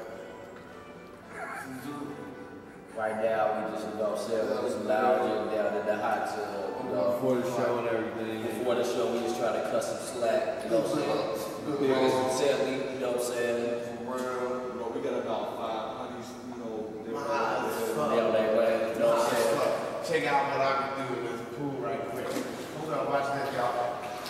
Right now, we just was upset with this lounging down in the hot tub. You know, Before the show and everything. Before the show, we just try to cut some slack. You know what I'm saying? Niggas tell me, you know what I'm saying? For real. Bro, we got about five honeys, you know. They They on their way, you know what I'm saying? Check out what I can do in this pool right quick. Hold on, watch that, y'all.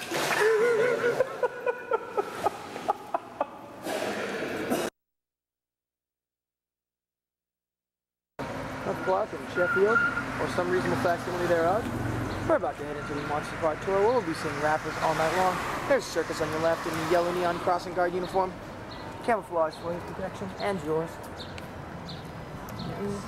Block in Sheffield, or some reasonable facsimile thereof. We're about to head into the Monster Park tour where we'll be seeing rappers all night long. There's Circus on your left in the yellow neon crossing guard uniform. Camouflage for his protection and yours. Mm-hmm.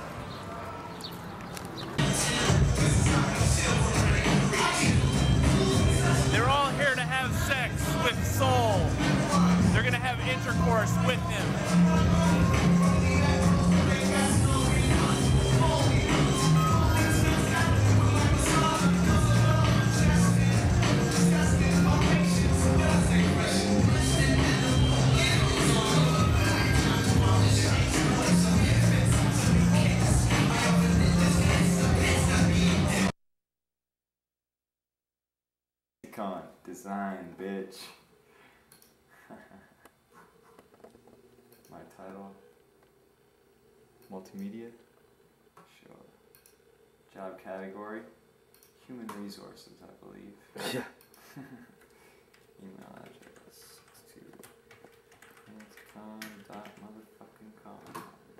They're all here to have sex with Soul. They're gonna have intercourse with him. Icon design, bitch. My title, multimedia, sure. Job category, human resources, I believe. Yeah. Email address to con dot motherfucking con.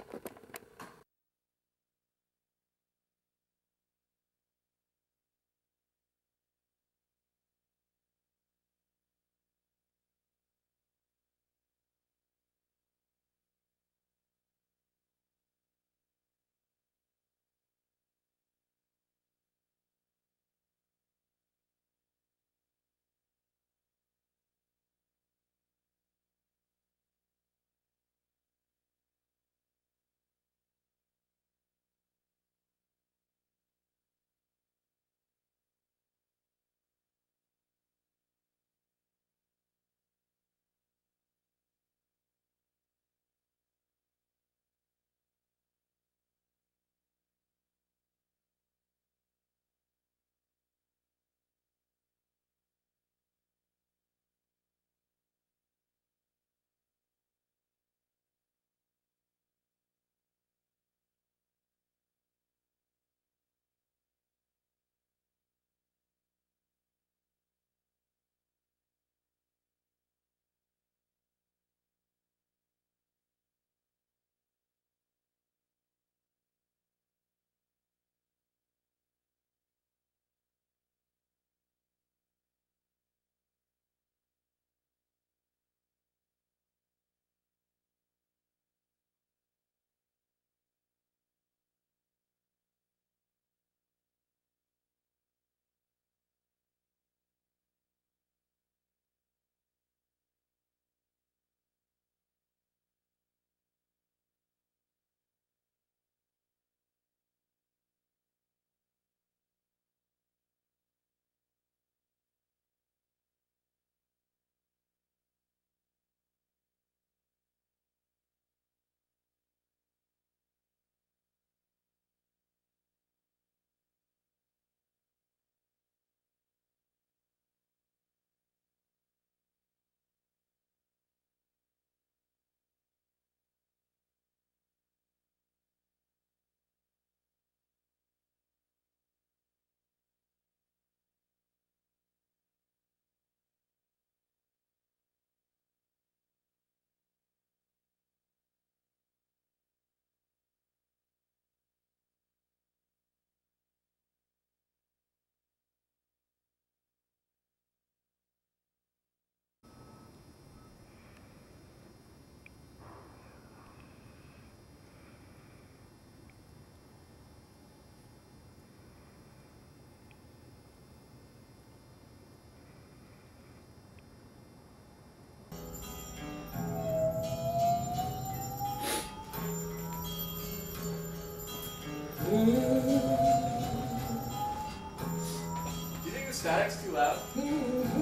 Static's too loud. I like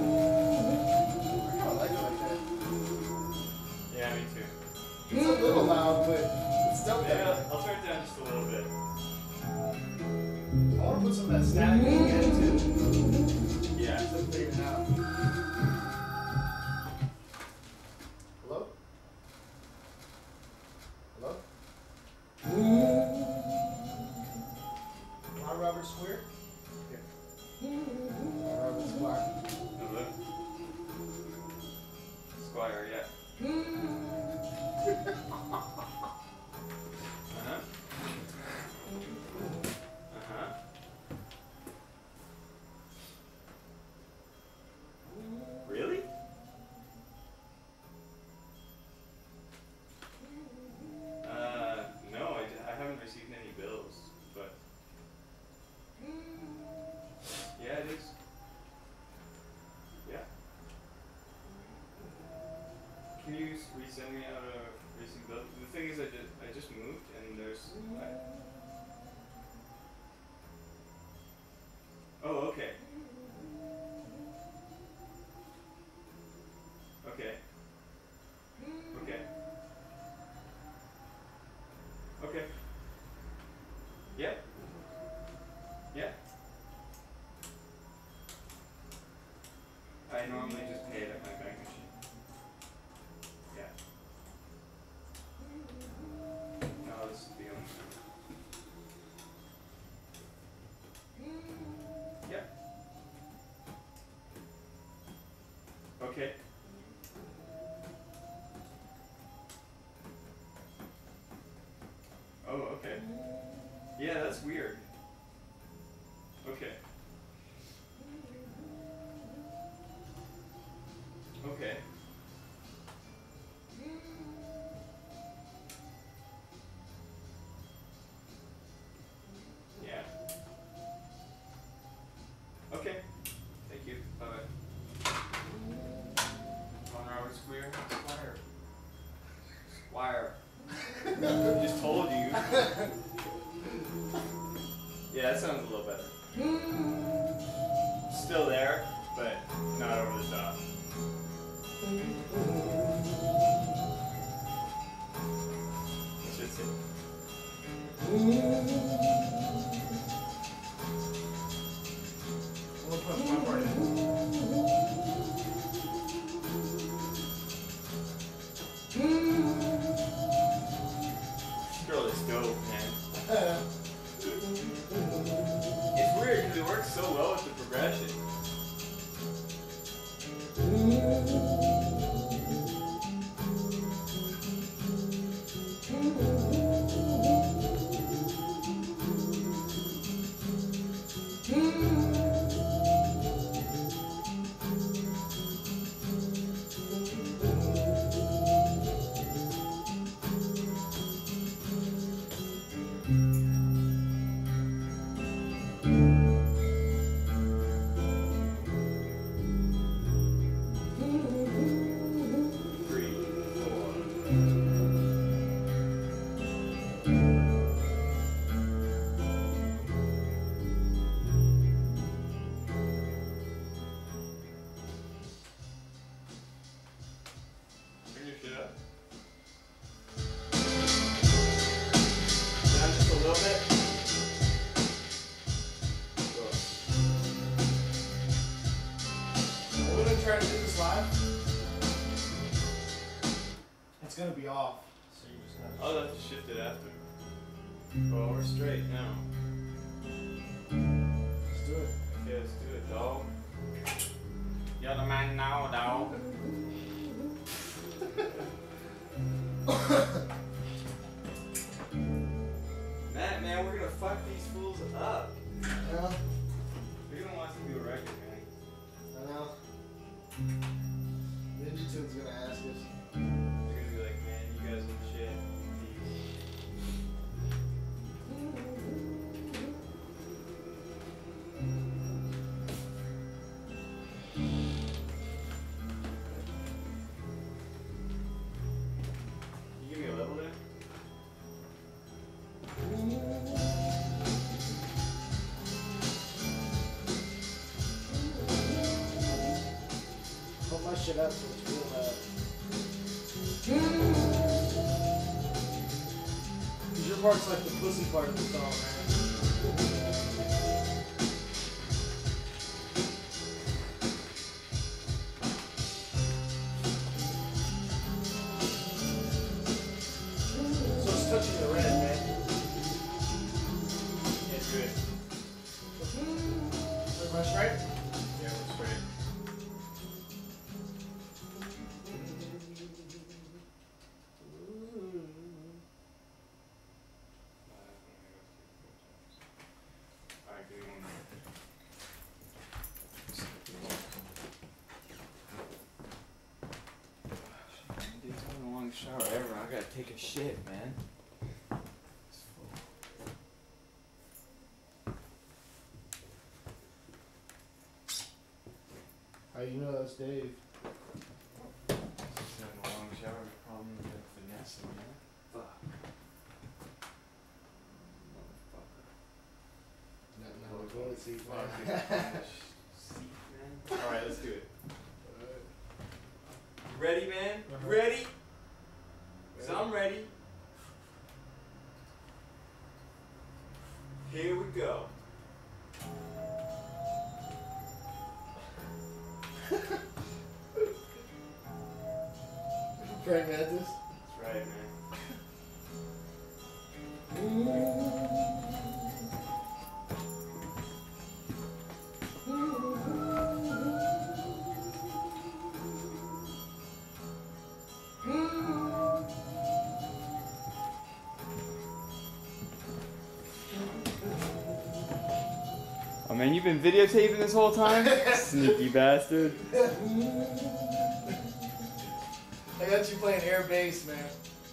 it like that. Yeah, me too. It's a little loud, but it's still Yeah, there. I'll turn it down just a little bit. I want to put some of that static in again too. Yeah. Just to figure it out. Hello? Hello? My Robert Square? Here. My Robert Square. Hello? Squire, yeah. Uh-huh. Uh-huh. Really? is I just I just moved and there's. I, oh, okay. Okay. Okay. Okay. Yeah. Yeah. I normally just pay it at my bank machine. Yeah. No, this is the only one. Yeah. Okay. Oh, okay. Yeah, that's weird. Okay. Okay. Yeah. Okay. Thank you. Bye-bye. On Robert Square. Squire. Squire. I just told you. Yeah, that sounds a little better. Still there, but not over the top. Should say. We'll put my part in. Girl is dope, man. It's weird because it works so well with the progression. Bring your shit up. Down just a little bit. Are we gonna try to do this live? It's gonna be off, so you just have to. I'll have to shift it after. Well, we're straight now. Let's do it. Okay, let's do it, dog. You're the man now, dog. Matt, man, we're gonna fuck these fools up. Yeah. They're gonna want to do a record, man. I know. Ninja Tune's gonna ask us. They're gonna be like, man, you guys are shit. You give me a level there? Put my shit up so it's real loud. Cause your part's like the pussy part of the song, man. So it's touching the red, man. It's good. Am I straight? Yeah, we're straight. Alright, give me one more. Dude, it's been the longest shower ever. I gotta take a shit, man. It's full. How you know that's Dave? Just having a long shower, problem with finesse in there. Fuck. seat, Fuck, man. Seat, man. Alright, let's do it. You ready, man? You ready? Cause I'm ready. Here we go. Frank Mantis? That's right, man. Oh man, you've been videotaping this whole time? Sneaky bastard. I got you playing air bass, man.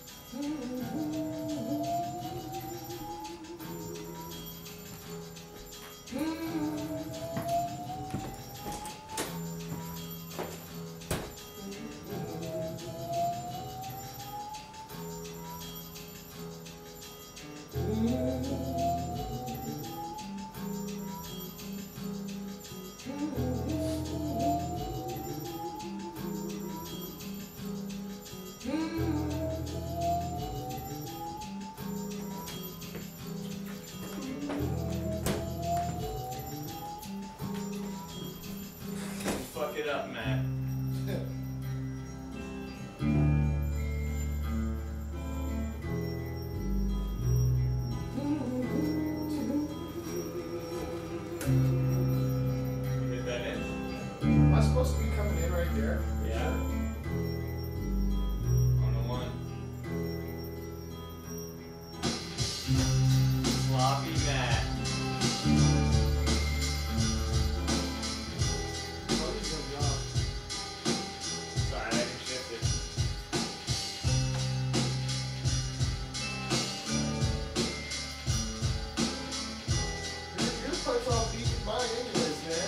Fuck it up, Matt. Hit that in? Am I supposed to be coming in right there? Yeah. On the one. Sloppy Matt. Sorry, I can shift it. Your, your part's all beating mine anyways, man.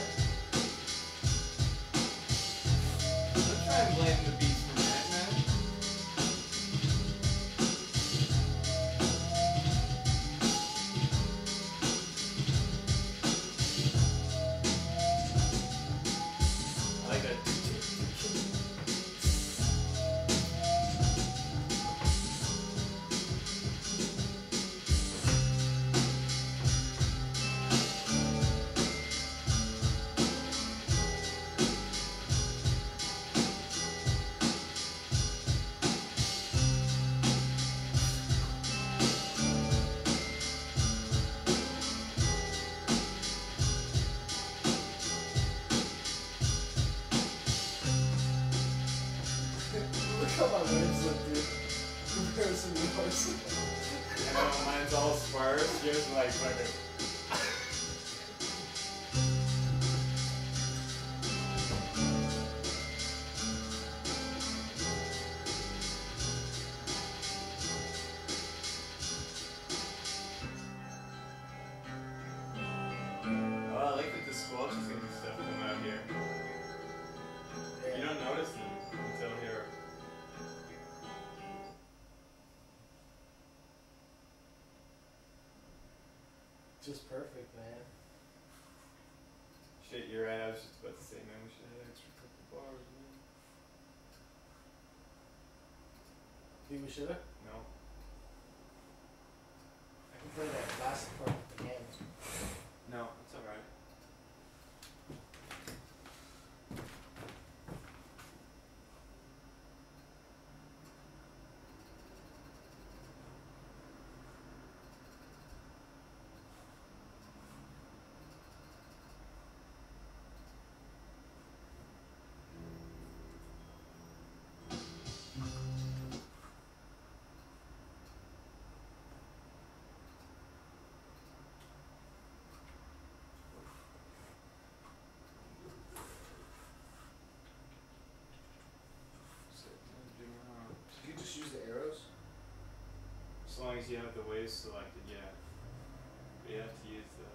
Let's try and blame the beats for Matt, man. I like that. Look how my waves look, dude. Comparison to yours. You know, mine's all sparse. Yours like fucking. Oh, I like that the squelches and stuff come out here. You don't notice them until here. Just perfect, man. Shit, you're right. I was just about to say, man, we should have extra couple bars, man. Think we should've? No. I can play that classic part again. No, it's alright. You can just use the arrows? As long as you have the waves selected, yeah. But you have to use the...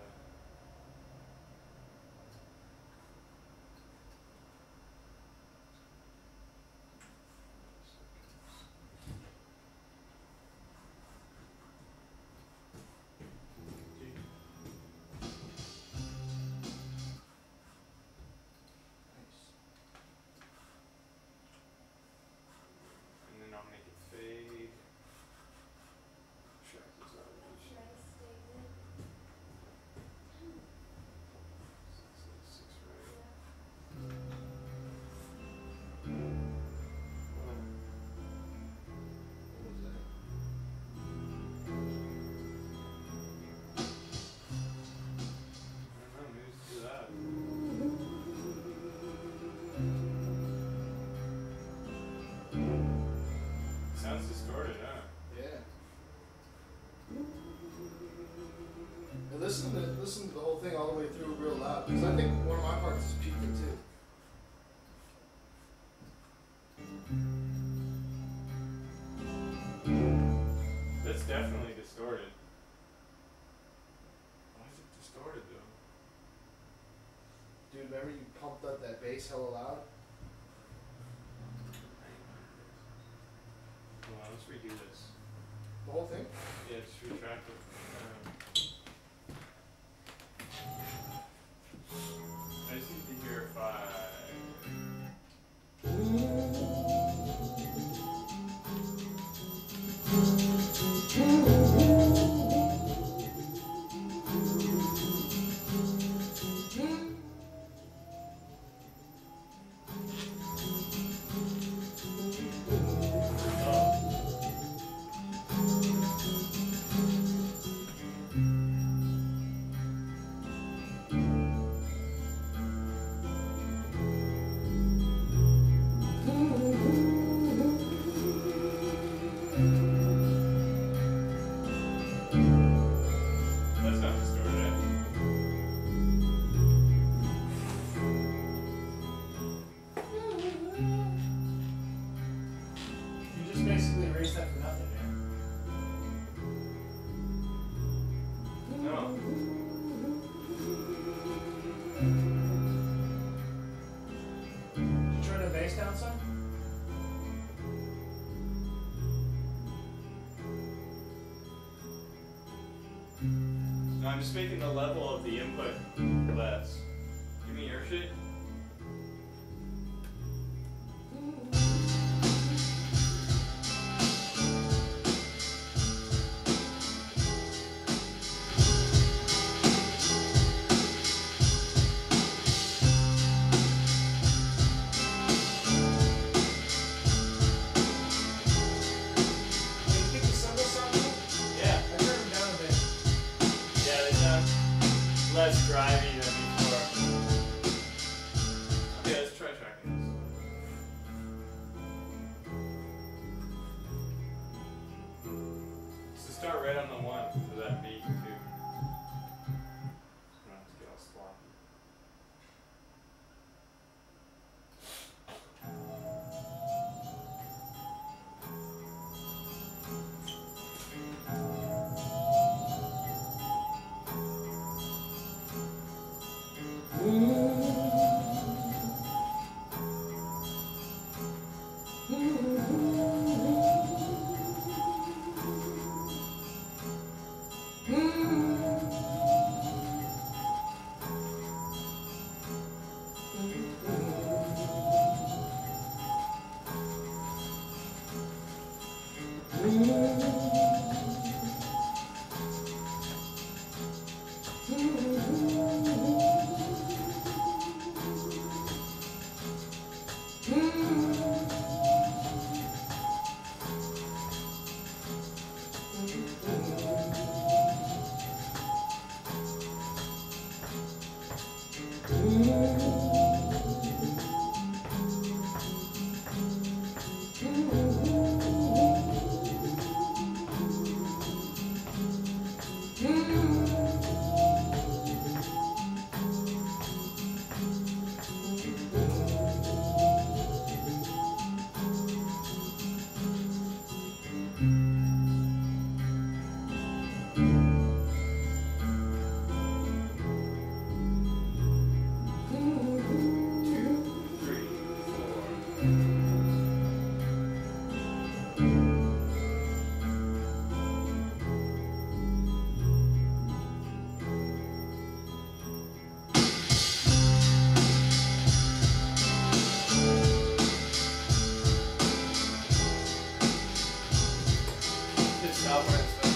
it's distorted, huh? Yeah. And listen to listen to the whole thing all the way through real loud, because I think one of my parts is peaking too. That's definitely distorted. Why is it distorted though? Dude, remember you pumped up that bass hella loud? Hold on, let's redo this. The whole thing? Yeah, just retract it. Um, I just need to hear five. That's not distorted, eh? You just basically erased that for nothing, man. No. Did you turn the bass down some? No, I'm just making the level of the input less. Give me your shit. Hey, you think the cymbals sound good? Yeah. I turned them down a bit. Yeah, they sound less drivey than before. Okay, let's try tracking this. So start right on the one for that beat too. Not to get all sloppy. Just stop where it's done.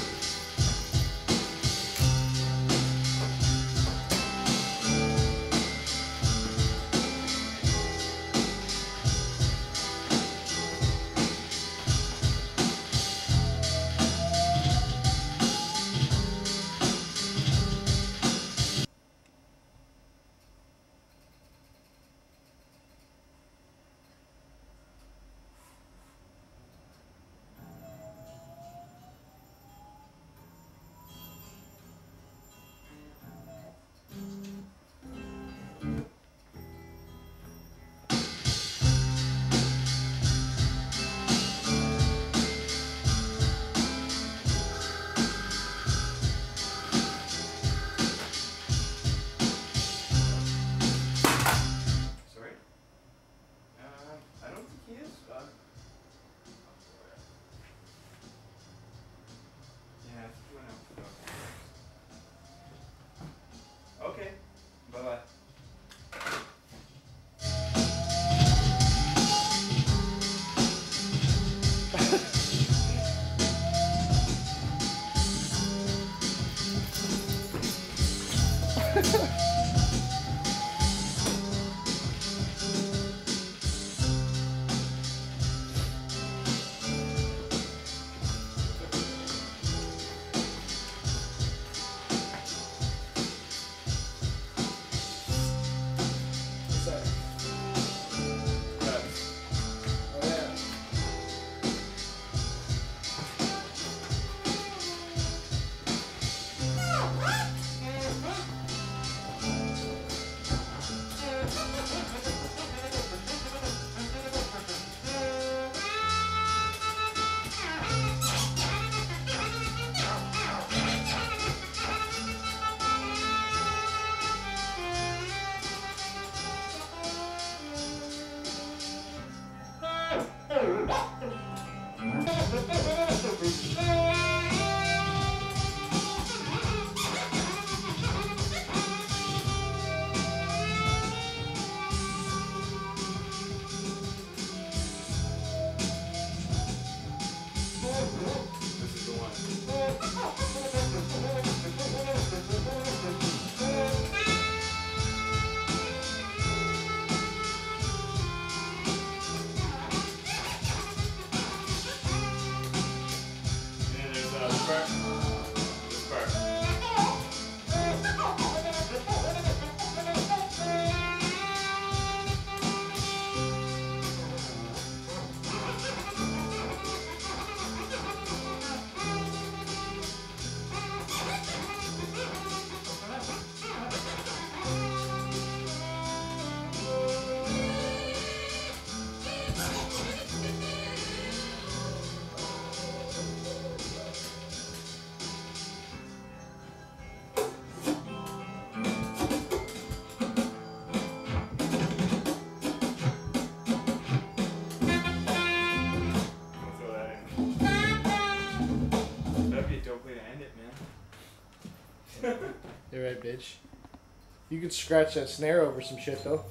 You're right, bitch. You could scratch that snare over some shit, though.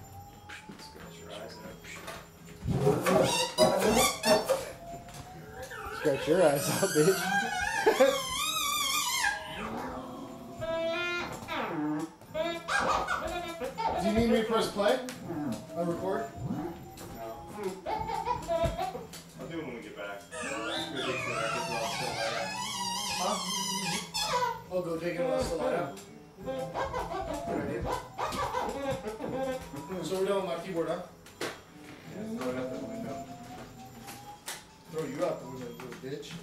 Scratch your eyes out, bitch. Do you need me to press play? I record? I'll do it when we get back. Huh? I'll go take it while it's still light out. Good idea. So we're done with my keyboard, huh? Yeah, throw it out the window. Throw you out the window, you little bitch.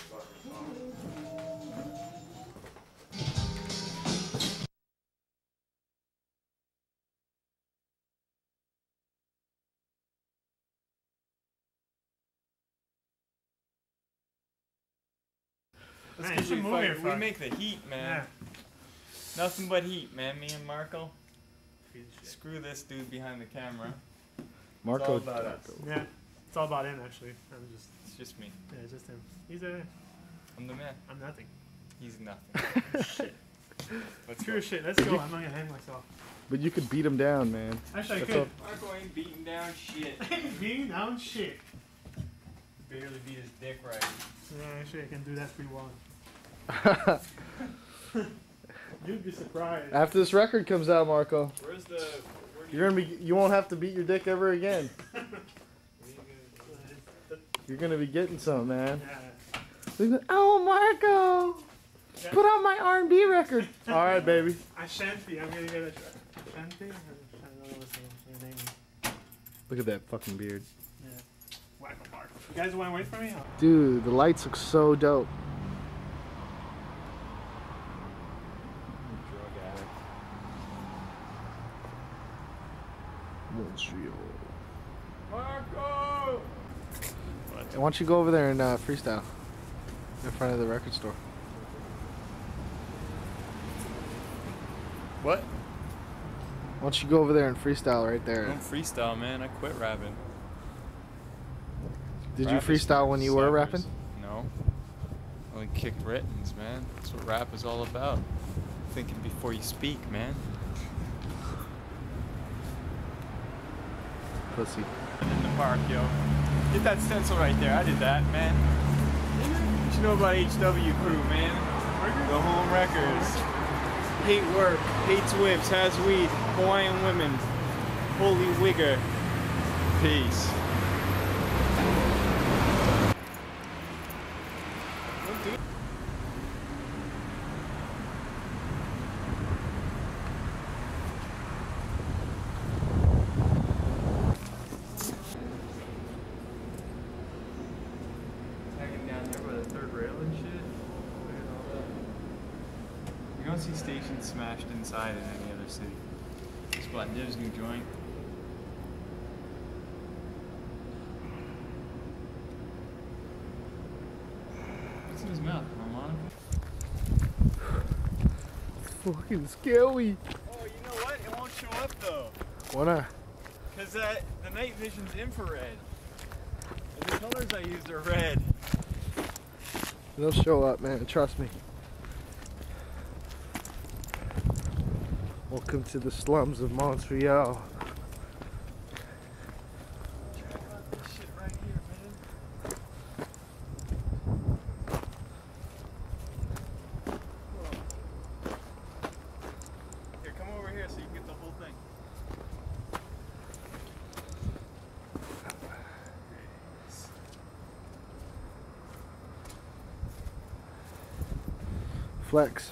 That's Man, because you we, should move here, fuck- we fuck. make the heat, man. Nothing but heat, man. Me and Marco. Screw this dude behind the camera. Marco- It's all about us. Yeah, it's all about him actually. I'm just. It's just me. Yeah, just him. He's a. I'm the man. I'm nothing. He's nothing. Shit. Let's Screw go. shit. Let's go. I'm not gonna hang myself. But you could beat him down, man. Actually, I That's could. all- Marco ain't beating down shit. Being down shit. Barely beat his dick right. Yeah, actually, I can do that pretty well. You'd be surprised. After this record comes out, Marco, Where's the? Where do you're gonna be. You won't have to beat your dick ever again. You're gonna be getting some, man. Oh, Marco, Yeah. put on my R and B record. All right, baby. Ashanti. I'm gonna get a Ashanti. I don't know what's the name. Look at that fucking beard, Yeah. Whack a bark. You guys want to wait for me? I'll- dude. The lights look so dope. Drug addict. Montreal. Marco! Why don't you go over there and uh, freestyle in front of the record store? What? Why don't you go over there and freestyle right I there? don't freestyle, man. I quit rapping. Did Rap you is freestyle for when you were suckers. rapping? No. I only kicked writtens, man. That's what rap is all about. Thinking before you speak, man. Pussy. In the park, yo. Get that stencil right there. I did that, man. What you know about H W Crew, man? The Home Wreckers. Hate work, hates whips, has weed, Hawaiian women, holy wigger. Peace. Hanging down there by the third rail and shit. Look at all that. You don't see stations smashed inside in any other city. Spot Div's new joint. What's in his mouth, harmonica? Fucking scary. Oh, you know what? It won't show up though. Why not? Cause that the night vision's infrared. And the colors I used are red. They'll show up, man. Trust me. Welcome to the slums of Montreal. Check out this shit right here, man. flex.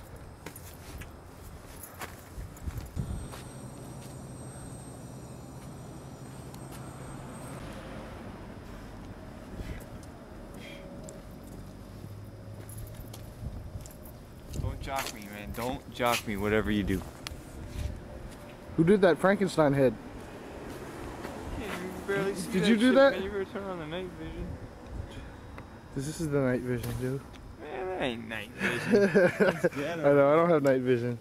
Don't jock me, man. Don't jock me, whatever you do. Who did that Frankenstein head? Yeah, you barely see Did that you do shit, that? Man. You better turn on the night vision. This, this is the night vision, dude. Man, that ain't night vision. I know, I don't have night vision.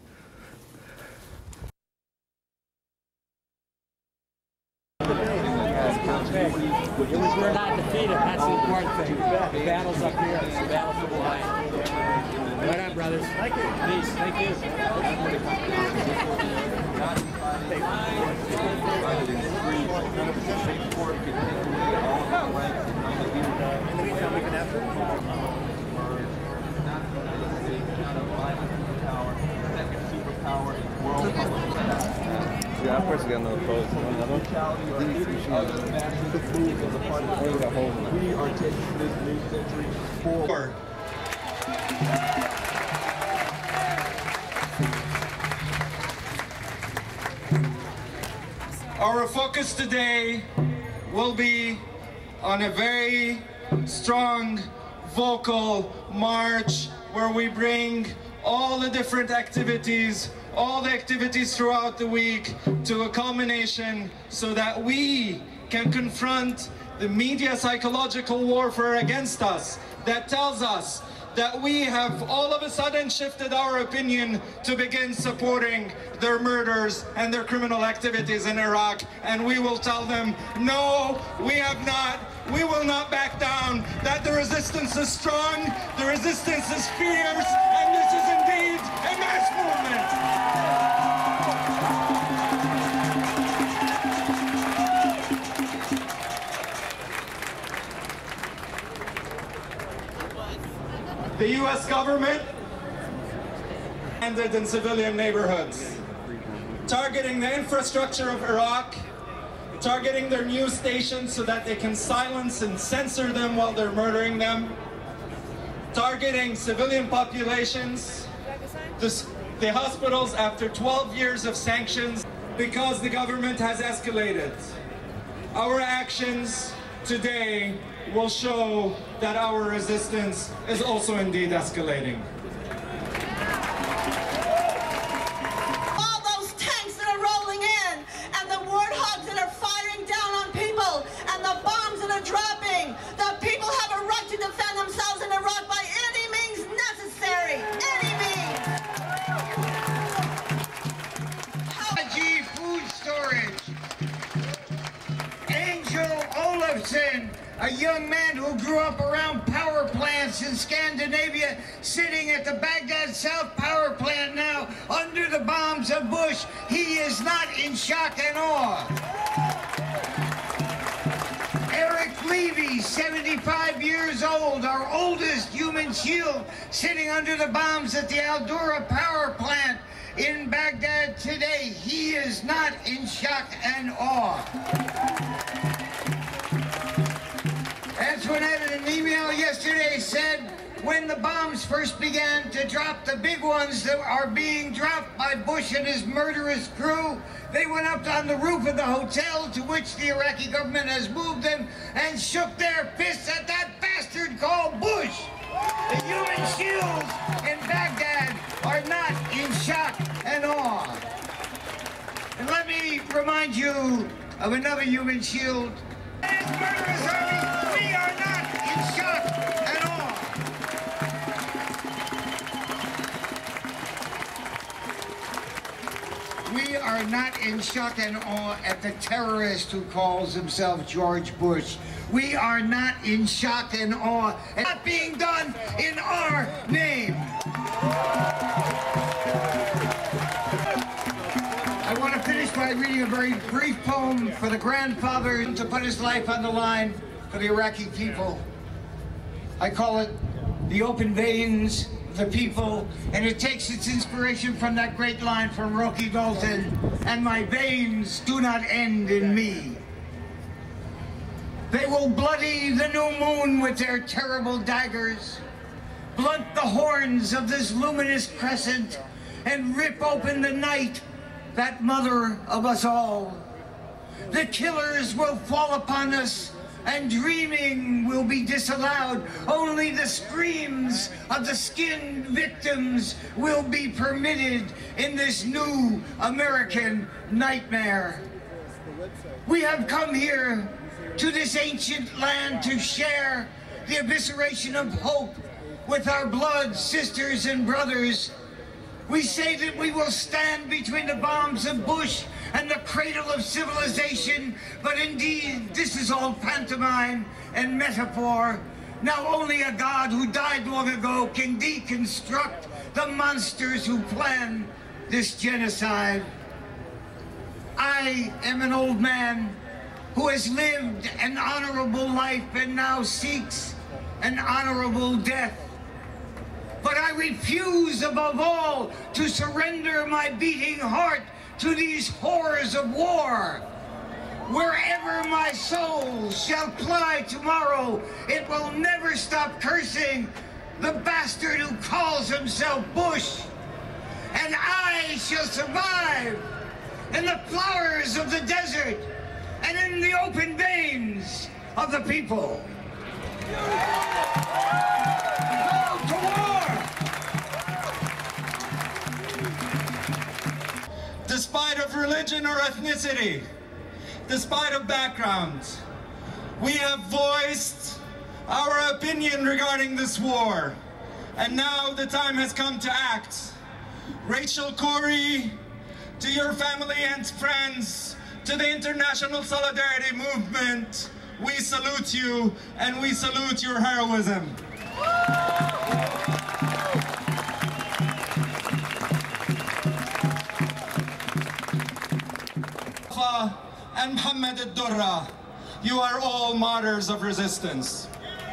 We're not defeated, that's the important thing. The battle's up here, it's the battle for the line. Right on, brothers. Thank you. Peace, thank you. Yeah, I personally got no opposed. We are taking this new century forward. Our focus today will be on a very strong vocal march where we bring all the different activities, all the activities throughout the week to a culmination so that we can confront the media psychological warfare against us that tells us that we have all of a sudden shifted our opinion to begin supporting their murders and their criminal activities in Iraq. And we will tell them, no, we have not. We will not back down, that the resistance is strong, the resistance is fierce, and this is indeed a mass movement. The U S government ended in civilian neighborhoods, targeting the infrastructure of Iraq, targeting their news stations so that they can silence and censor them while they're murdering them, targeting civilian populations, the, the hospitals after twelve years of sanctions because the government has escalated. Our actions today will show that our resistance is also indeed escalating. All those tanks that are rolling in, and the warthogs that are firing down on people, and the bombs that are dropping, the people have a right to defend themselves in Iraq by any means necessary. Any means. G Food Storage. Angel Olafson, a young man who grew up around power plants in Scandinavia, sitting at the Baghdad South power plant now under the bombs of Bush. He is not in shock and awe. Eric Levy, seventy-five years old, our oldest human shield, sitting under the bombs at the Al-Dura power plant in Baghdad today. He is not in shock and awe. Antoinette, in an email yesterday, said when the bombs first began to drop, the big ones that are being dropped by Bush and his murderous crew, they went up on the roof of the hotel to which the Iraqi government has moved them and shook their fists at that bastard called Bush. The human shields in Baghdad are not in shock and awe. And let me remind you of another human shield. As murderous army, we are not in shock and awe. We are not in shock and awe at the terrorist who calls himself George Bush. We are not in shock and awe at not being done in our name. I want to finish by reading a very brief poem for the grandfather to put his life on the line for the Iraqi people. I call it The Open Veins of the People, and it takes its inspiration from that great line from Rocky Dalton, and my veins do not end in me. They will bloody the new moon with their terrible daggers, blunt the horns of this luminous crescent and rip open the night, that mother of us all. The killers will fall upon us, and dreaming will be disallowed. Only the screams of the skinned victims will be permitted in this new American nightmare. We have come here to this ancient land to share the evisceration of hope with our blood sisters and brothers. We say that we will stand between the bombs of Bush and the cradle of civilization, but indeed this is all pantomime and metaphor. Now only a God who died long ago can deconstruct the monsters who plan this genocide. I am an old man who has lived an honorable life and now seeks an honorable death. But I refuse above all to surrender my beating heart to these horrors of war. Wherever my soul shall fly tomorrow, it will never stop cursing the bastard who calls himself Bush. And I shall survive in the flowers of the desert and in the open veins of the people. Go to war! Despite of religion or ethnicity, despite of background, we have voiced our opinion regarding this war, and now the time has come to act. Rachel Corrie, to your family and friends, to the International Solidarity Movement, we salute you and we salute your heroism. And Mohammed al-Durra, you are all martyrs of resistance.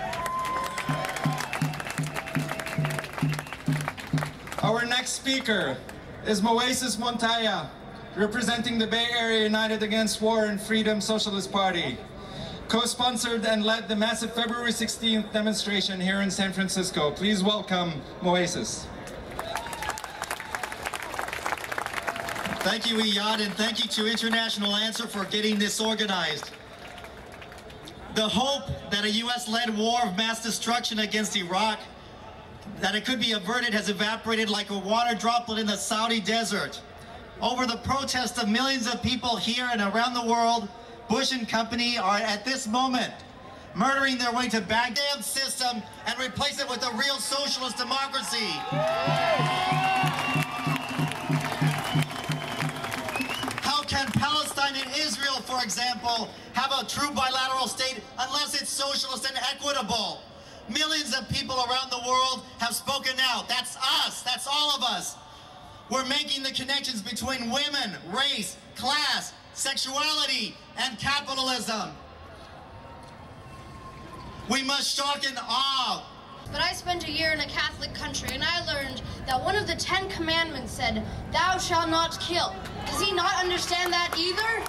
Our next speaker is Moises Montaya, representing the Bay Area United Against War and Freedom Socialist Party, co-sponsored and led the massive February sixteenth demonstration here in San Francisco. Please welcome Moises. Thank you, Iyad, and thank you to International Answer for getting this organized. The hope that a U S-led war of mass destruction against Iraq, that it could be averted, has evaporated like a water droplet in the Saudi desert. Over the protest of millions of people here and around the world, Bush and company are at this moment murdering their way to Baghdad system and replace it with a real socialist democracy. How can Palestine and Israel, for example, have a true bilateral state unless it's socialist and equitable? Millions of people around the world have spoken out. That's us. That's all of us. We're making the connections between women, race, class, sexuality, and capitalism. We must shock and awe. But I spent a year in a Catholic country, and I learned that one of the Ten Commandments said, "Thou shalt not kill." Does he not understand that either?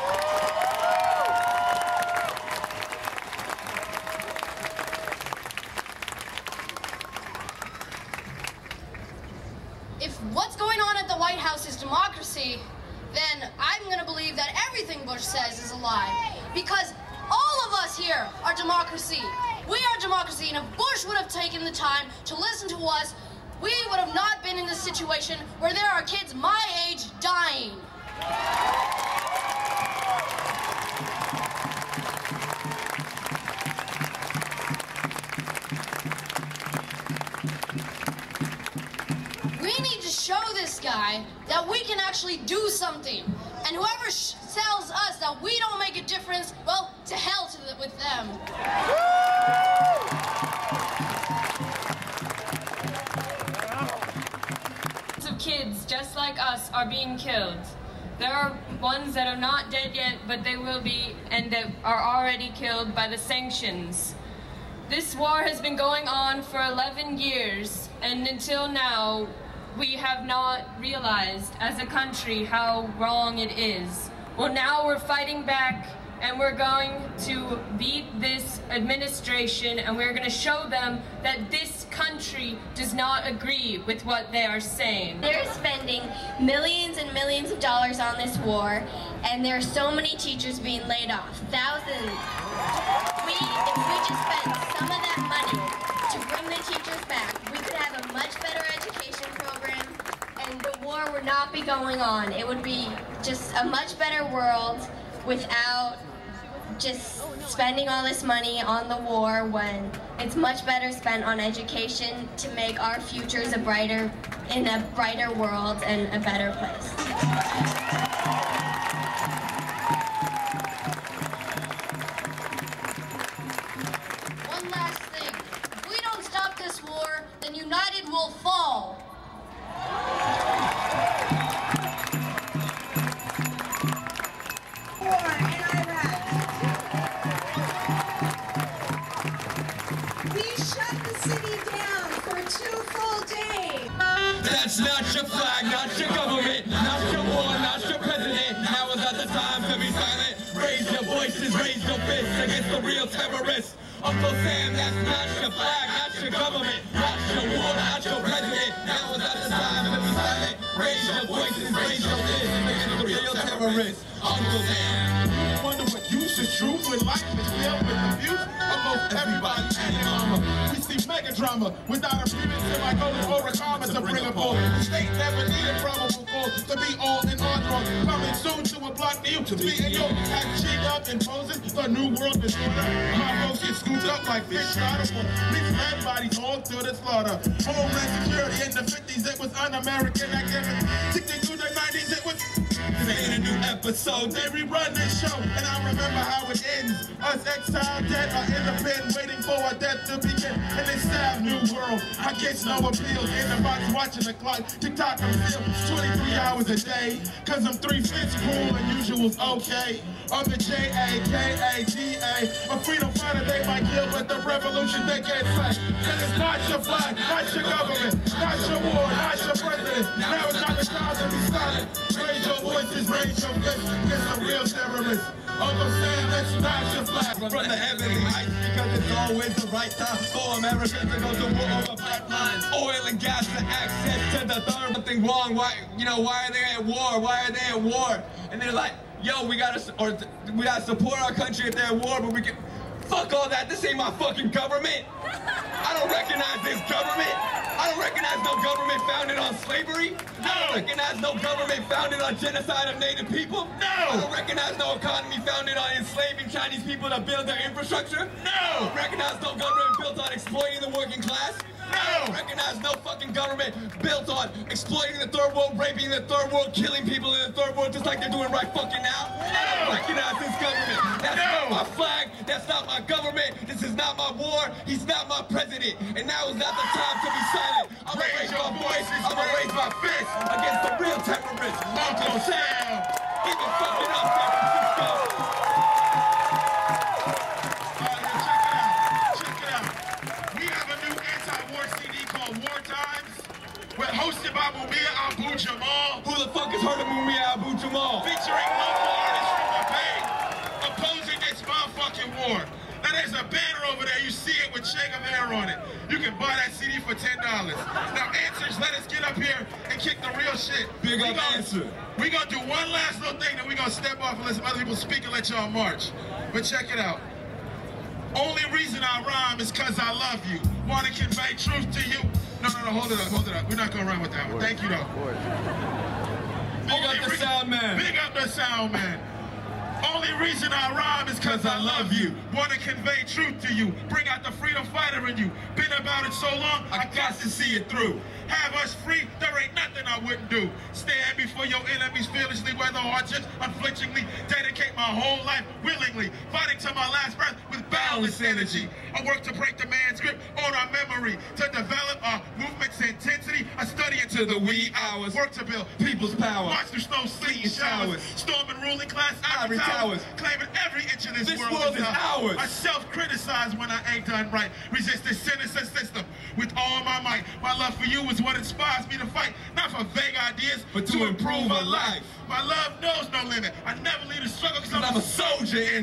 If what's going on at the White House is democracy, then I'm going to believe that everything Bush says is a lie. Because all of us here are democracy. We are democracy, and if Bush would have taken the time to listen to us, we would have not been in this situation where there are kids my age dying. We need to show this guy that we can actually do something. And whoever sh tells us that we don't make a difference, well, to hell to the, with them. Of kids just like us are being killed. There are ones that are not dead yet, but they will be, and that are already killed by the sanctions. This war has been going on for eleven years, and until now, we have not realized as a country how wrong it is. Well, now we're fighting back, and we're going to beat this administration, and we're going to show them that this country does not agree with what they are saying. They're spending millions and millions of dollars on this war, and there are so many teachers being laid off. Thousands. We, if we just spent some of that money to bring the teachers back, we could have a much better education program, and the war would not be going on. It would be just a much better world without just spending all this money on the war, when it's much better spent on education to make our futures a brighter, in a brighter world and a better place. One last thing. If we don't stop this war, then United will fall. That's not your flag, not your government, not your war, not your president. Now is not the time to be silent. Raise your voices, raise your fists against the real terrorists. Uncle Sam, that's not your flag, not your government, not your war, not your president. Now is not the time to be silent. Raise your voices, raise your fists against the real terrorists. Uncle Sam. Wonder what use is true when life is filled with abuse. Almost everybody and their mama. We see mega drama without a previous to my goal or a comma to bring a ball. The state never needed probable cause to be all in our throne. Coming soon to a block near you to be in your hat cheek up and posing the new world disorder. My folks get scooped up like fish out of water. Mixed dead bodies hauled to the slaughter. Homeland security in the fifties, it was un-American activity. Sixteen through the nineties, it was. This ain't a new episode, they rerun this show, and I remember how it ends. Us exiled dead are in the pen, waiting for our death to begin. In this sad new world, I get no appeal. In the box watching the clock, tick-tock, I'm still twenty-three hours a day. Cause I'm three-fifths cool and usual's okay. I'm the J A K A D A, a freedom fighter they might kill, but the revolution they can't fight. Cause it's not your flag, not your government, not your war, not your president. Now it's not the time to be silent. Raise your voices, raise your fists against the real terrorists. Uncle Sam, that's not your flag. From the heavenly heights, because it's always the right time for America to go to war over pipelines, oil and gas, and access to the third. Something wrong. Why, you know, why are they at war? Why are they at war? And they're like, yo, we gotta, or we gotta support our country if they're at war, but we can. Fuck all that. This ain't my fucking government. I don't recognize this government. I don't recognize no government founded on slavery. No. I don't recognize no government founded on genocide of Native people. No. I don't recognize no economy founded on enslaving Chinese people to build their infrastructure. No. I don't recognize no government built on exploiting the working class. No. I don't recognize no fucking government built on exploiting the third world, raping the third world, killing people in the third world just like they're doing right fucking now. No. I don't recognize this government. That's no. not my flag. That's not my government. This is not my war. He's not my president. And now is not the time to be silent. I'm gonna raise my voice. I'm gonna raise my fist against the real terrorists. Uncle Sam. Even fucking up San Francisco. War Times, with hosted by Mumia Abu Jamal. Who the fuck has heard of Mumia Abu Jamal? Featuring local artists from the Bay, opposing this motherfucking war. Now there's a banner over there, you see it with Che Guevara on it. You can buy that C D for ten dollars. Now Answers, let us get up here and kick the real shit. Big we up gonna, Answer. We gonna do one last little thing, then we gonna step off and let some other people speak and let y'all march. But check it out. Only reason I rhyme is cause I love you. Wanna convey truth to you. No, no, no, hold it up, hold it up. We're not gonna rhyme with that one. Thank you though. Big up the sound man. Big up the sound man. Only reason I rhyme is cause I love you. Wanna convey truth to you. Bring out the freedom fighter in you. Been about it so long, I got to see it through. Have us free, there ain't nothing I wouldn't do. Stand before your enemies fearlessly, whether or just unflinchingly. Dedicate my whole life willingly. Fighting to my last breath with boundless energy. I work to break the man's grip on our memory. To develop our movement's intensity. I study into the wee hours. Work to build people's power. Watch through snow, sleet, and showers. Storming ruling class, ivory towers. Claiming every inch of this, this world, world is ours. I self-criticize when I ain't done right. Resist this sinister system with all my might. My love for you is what inspires me to fight. Not for vague ideas, but to, to improve a life. My love knows no limit. I never leave a struggle because I'm, I'm a soldier in it.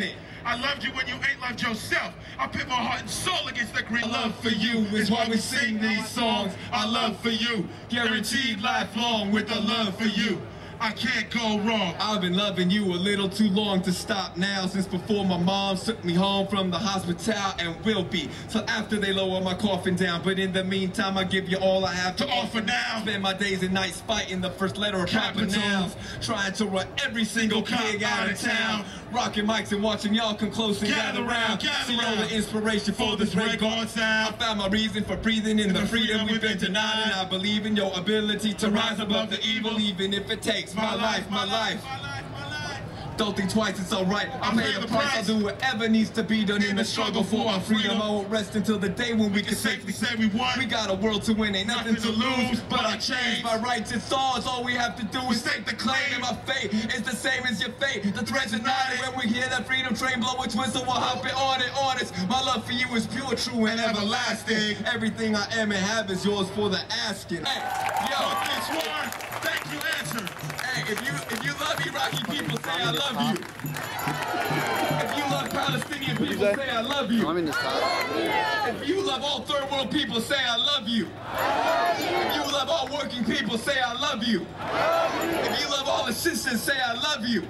I loved you when you ain't loved yourself. I pit my heart and soul against the green. My love for you is why we sing these songs. Our love for you, guaranteed lifelong with a love for you. I can't go wrong. I've been loving you a little too long to stop now. Since before my mom took me home from the hospital, and will be till after they lower my coffin down. But in the meantime, I give you all I have to, to offer now. Spend my days and nights fighting the first letter of proper nouns, trying to run every single pig out of town. Rocking mics and watching y'all come close and gather, gather round. Gather See all the inspiration for this red guard sound. I found my reason for breathing in, in the, the freedom, freedom we've been denied. And I believe in your ability to, to rise above the evil, even if it takes my life, my life. Don't think twice, it's alright. I'll pay the price. I'll do whatever needs to be done in the struggle for our freedom. I won't rest until the day when we can safely say we won. We got a world to win, ain't nothing to lose. But I changed my rights, it's ours. All we have to do is take the claim. And my fate is the same as your fate. The threads are knotted when we hear that freedom train blow a whistle. We'll hop it on it, honest. My love for you is pure, true, and everlasting. Everything I am and have is yours for the asking. Hey, yo, this war. Thank you, answer. Hey, if you if you love Iraqi people, say I love you. If you love Palestinian people, say I love you. If you love all third world people, say I love you. If you love all working people, say I love you. If you love all assistants, say I love you.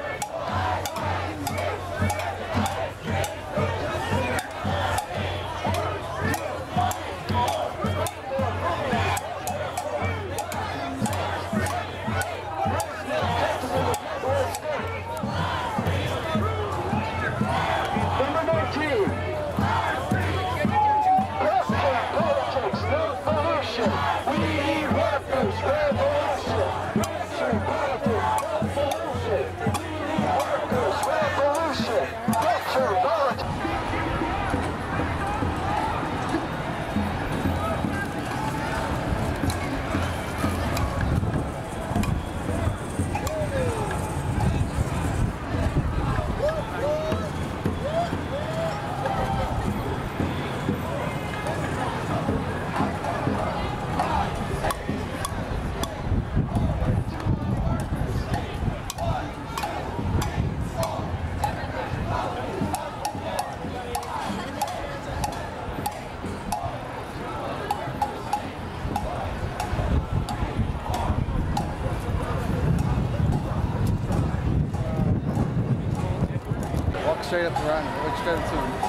Straight up the run, look straight up to him.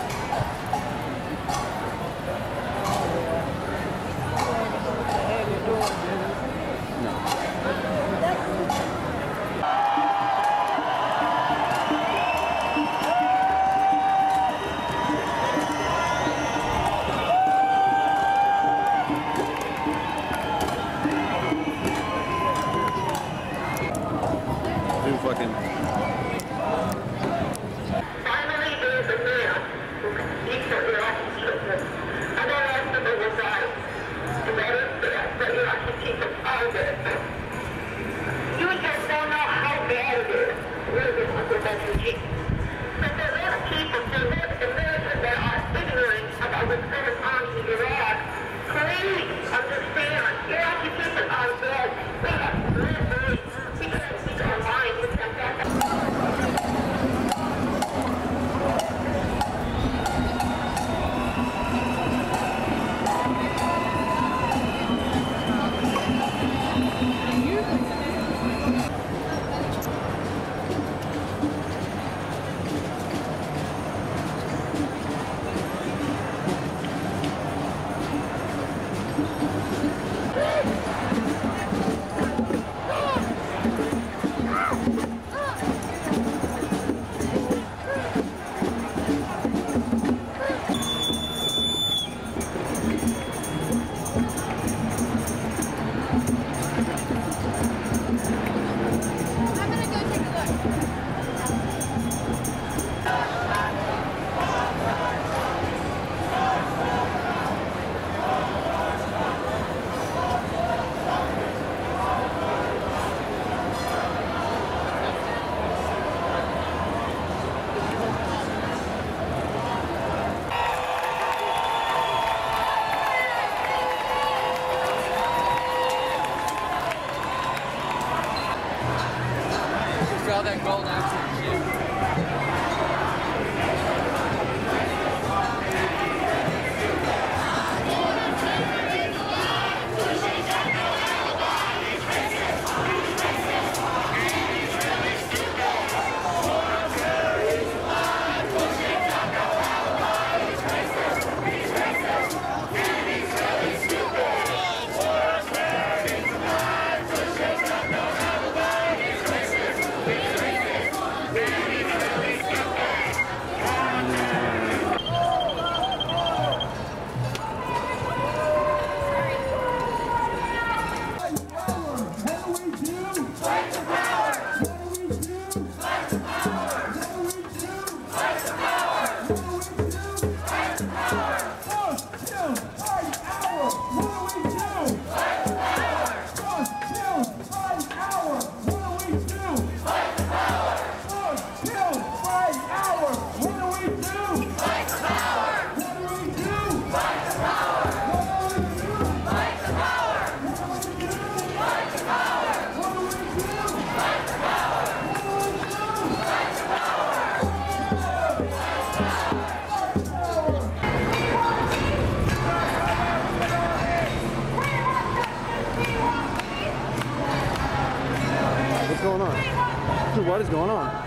Dude, fucking. All that gold after. What is going on?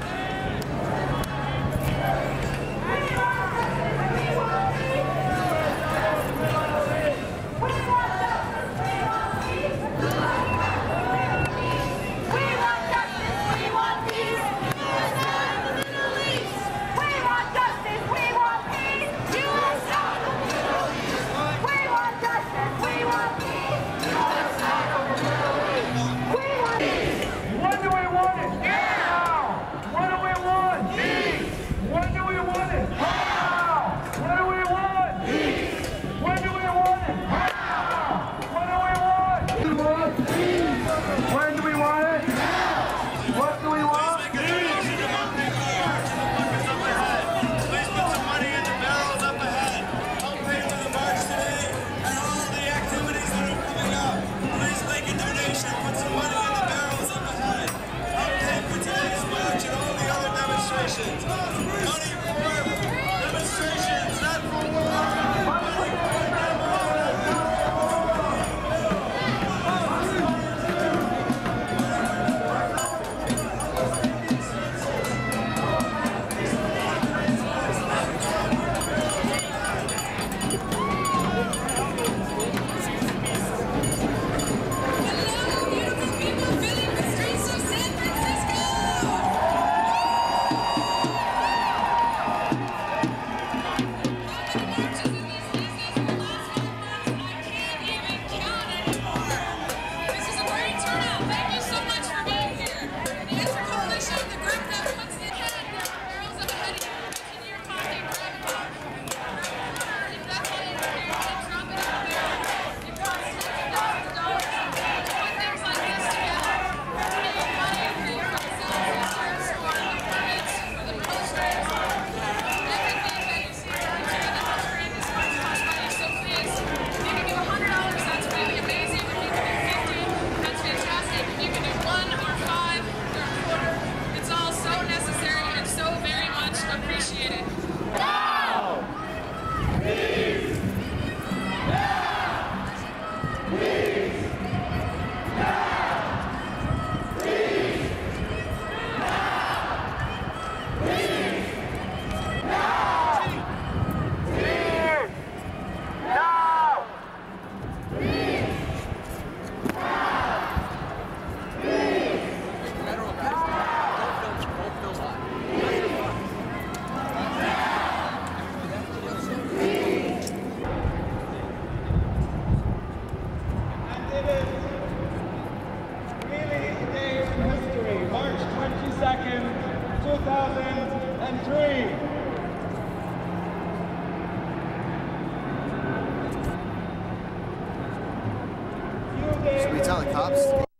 Should we tell the cops?